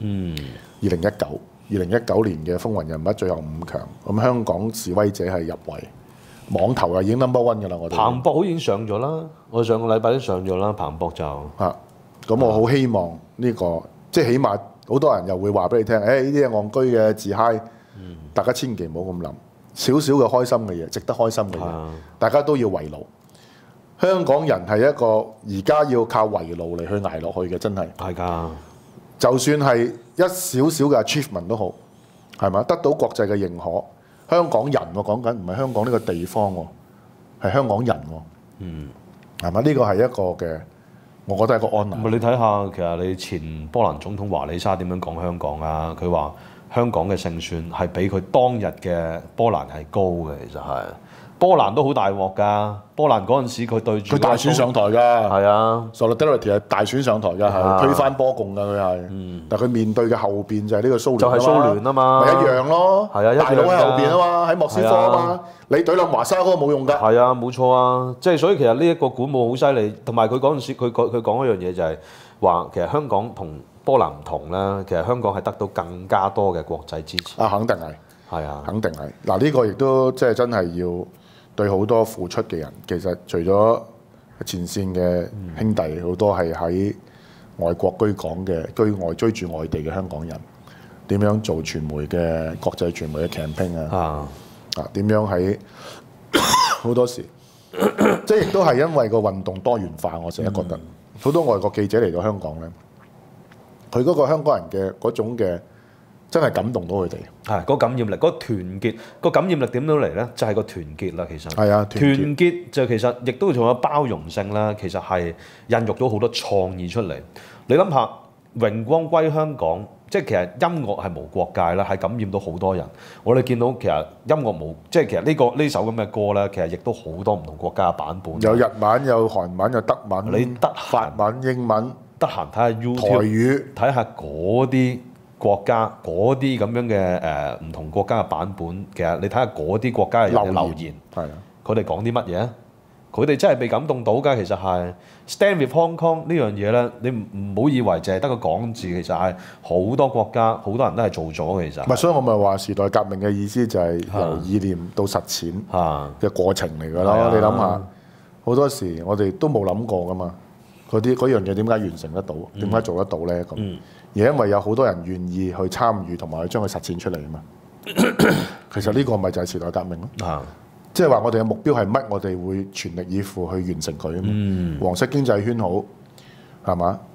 Speaker 1: Years。2019年嘅風雲人物最後5強，咁香港示威者係入圍。網頭啊已經 number one 㗎啦，我哋。彭博好已經上咗啦，我上個禮拜都上咗啦，彭博就。咁我好希望呢個，即係起碼好多人又會話俾你聽，呢啲係戇居嘅自嗨，大家千祈唔好咁諗，少少嘅開心嘅嘢，值得開心嘅嘢，大家都要圍爐。香港人係一個而家要靠圍爐嚟去捱落去嘅，真係。係㗎。就算係一少少嘅 achievement 都好，係咪？得到國際嘅認可。香港人喎講緊，唔係香港呢個地方喎，係香港人喎。係咪？呢個係一個嘅，我覺得係一個安慰。你睇下，其實你前波蘭總統華里沙點樣講香港啊？佢話香港嘅勝算係比佢當日嘅波蘭係高嘅，其實係。波蘭都好大鑊㗎，波蘭嗰陣時佢對住佢大選上台㗎，係啊 ，Solidarity 係大選上台㗎，係推翻波共㗎佢係，但係佢面對嘅後邊就係呢個蘇聯，就係蘇聯啊嘛，咪一樣咯，係啊，大佬喺後邊啊嘛，喺莫斯科啊嘛，你對冧華沙嗰個冇用㗎，係啊，冇錯啊，即係所以其實呢一個鼓舞好犀利，同埋佢嗰陣時佢講一樣嘢就係話其實香港同波蘭唔同啦，其實香港係得到更加多嘅國際支持，啊肯定係，係啊，肯定係，嗱呢個亦都即係真係要。對好多付出嘅人，其實除咗前線嘅兄弟，好多係喺外國居港嘅追住外地嘅香港人，點樣做傳媒嘅國際傳媒嘅 campaign 啊？點樣喺好多時，即係亦都係因為個運動多元化，我成日覺得好多外國記者嚟到香港咧，佢嗰個香港人嘅嗰種嘅。真係感動到佢哋，係個感染力，個團結，個感染力點到嚟咧？就係個團結啦，其實係啊，團結就其實亦都仲有包容性啦。其實係孕育到好多創意出嚟。你諗下，榮光歸香港，即係其實音樂係無國界啦，係感染到好多人。我哋見到其實音樂無，即係其實呢首咁嘅歌咧，其實亦都好多唔同國家嘅版本。有日文，有韓文，有德文，你得法文、英文，得閒睇下 YouTube，台語，睇下嗰啲。國家嗰啲咁樣嘅唔同國家嘅版本，其實你睇下嗰啲國家嘅人嘅留言，係啊，佢哋講啲乜嘢？佢哋真係被感動到㗎。其實係 Stand with Hong Kong 呢樣嘢咧，你唔好以為淨係得個講字，其實係好多國家好多人都係做咗嘅。其實唔係，所以我咪話時代革命嘅意思就係由意念到實踐嘅過程嚟㗎啦。你諗下，好多時我哋都冇諗過㗎嘛，嗰樣嘢點解完成得到？點解做得到咧？咁。而因為有好多人願意去參與同埋去將佢實踐出嚟啊嘛，其實呢個咪就係時代革命咯。即係話我哋嘅目標係乜？我哋會全力以赴去完成佢啊嘛。黃色經濟圈好係嘛？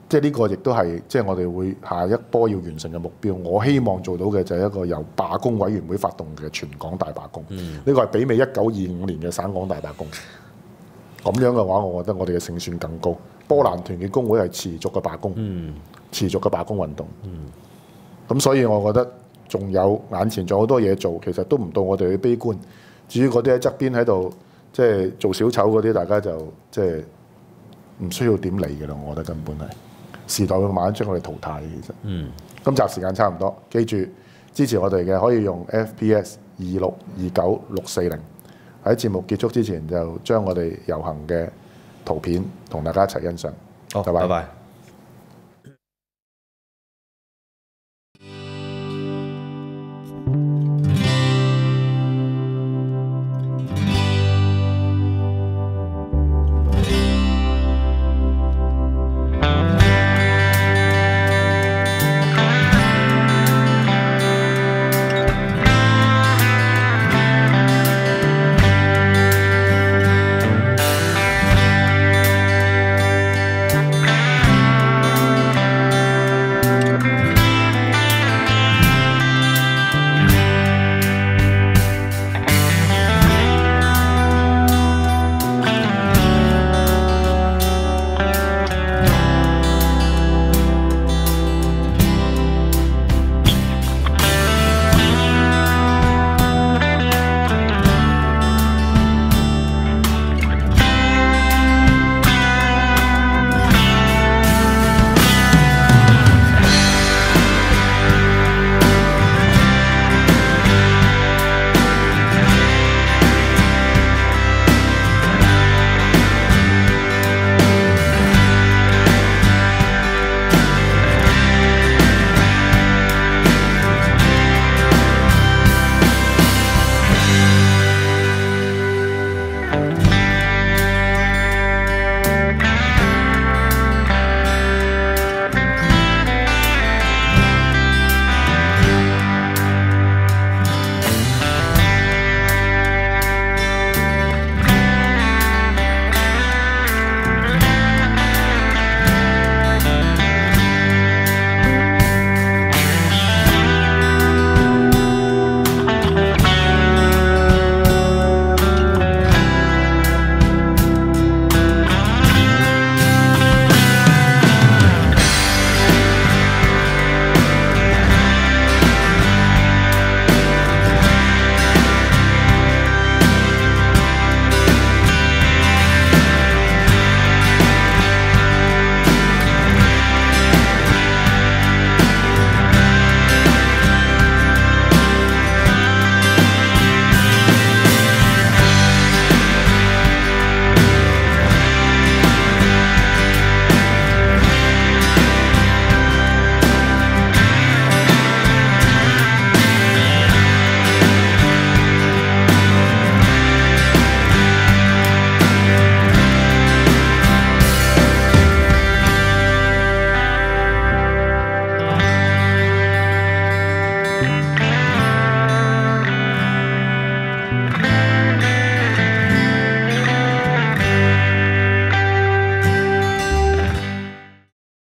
Speaker 1: 即係呢個亦都係即係我哋會下一波要完成嘅目標。我希望做到嘅就係一個由罷工委員會發動嘅全港大罷工。呢個係媲美1925年嘅省港大罷工。咁樣嘅話，我覺得我哋嘅勝算更高。波蘭團結工會係持續嘅罷工，持續嘅罷工運動。咁所以我覺得仲有眼前仲有好多嘢做，其實都唔到我哋去悲觀。至於嗰啲喺側邊喺度即係做小丑嗰啲，大家就即係唔需要點理嘅啦。我覺得根本係時代會慢慢將我哋淘汰嘅。其實，今集時間差唔多，記住支持我哋嘅可以用 FPS 2629640。喺節目結束之前就將我哋遊行嘅圖片同大家一齊欣賞。
Speaker 2: 好，拜拜。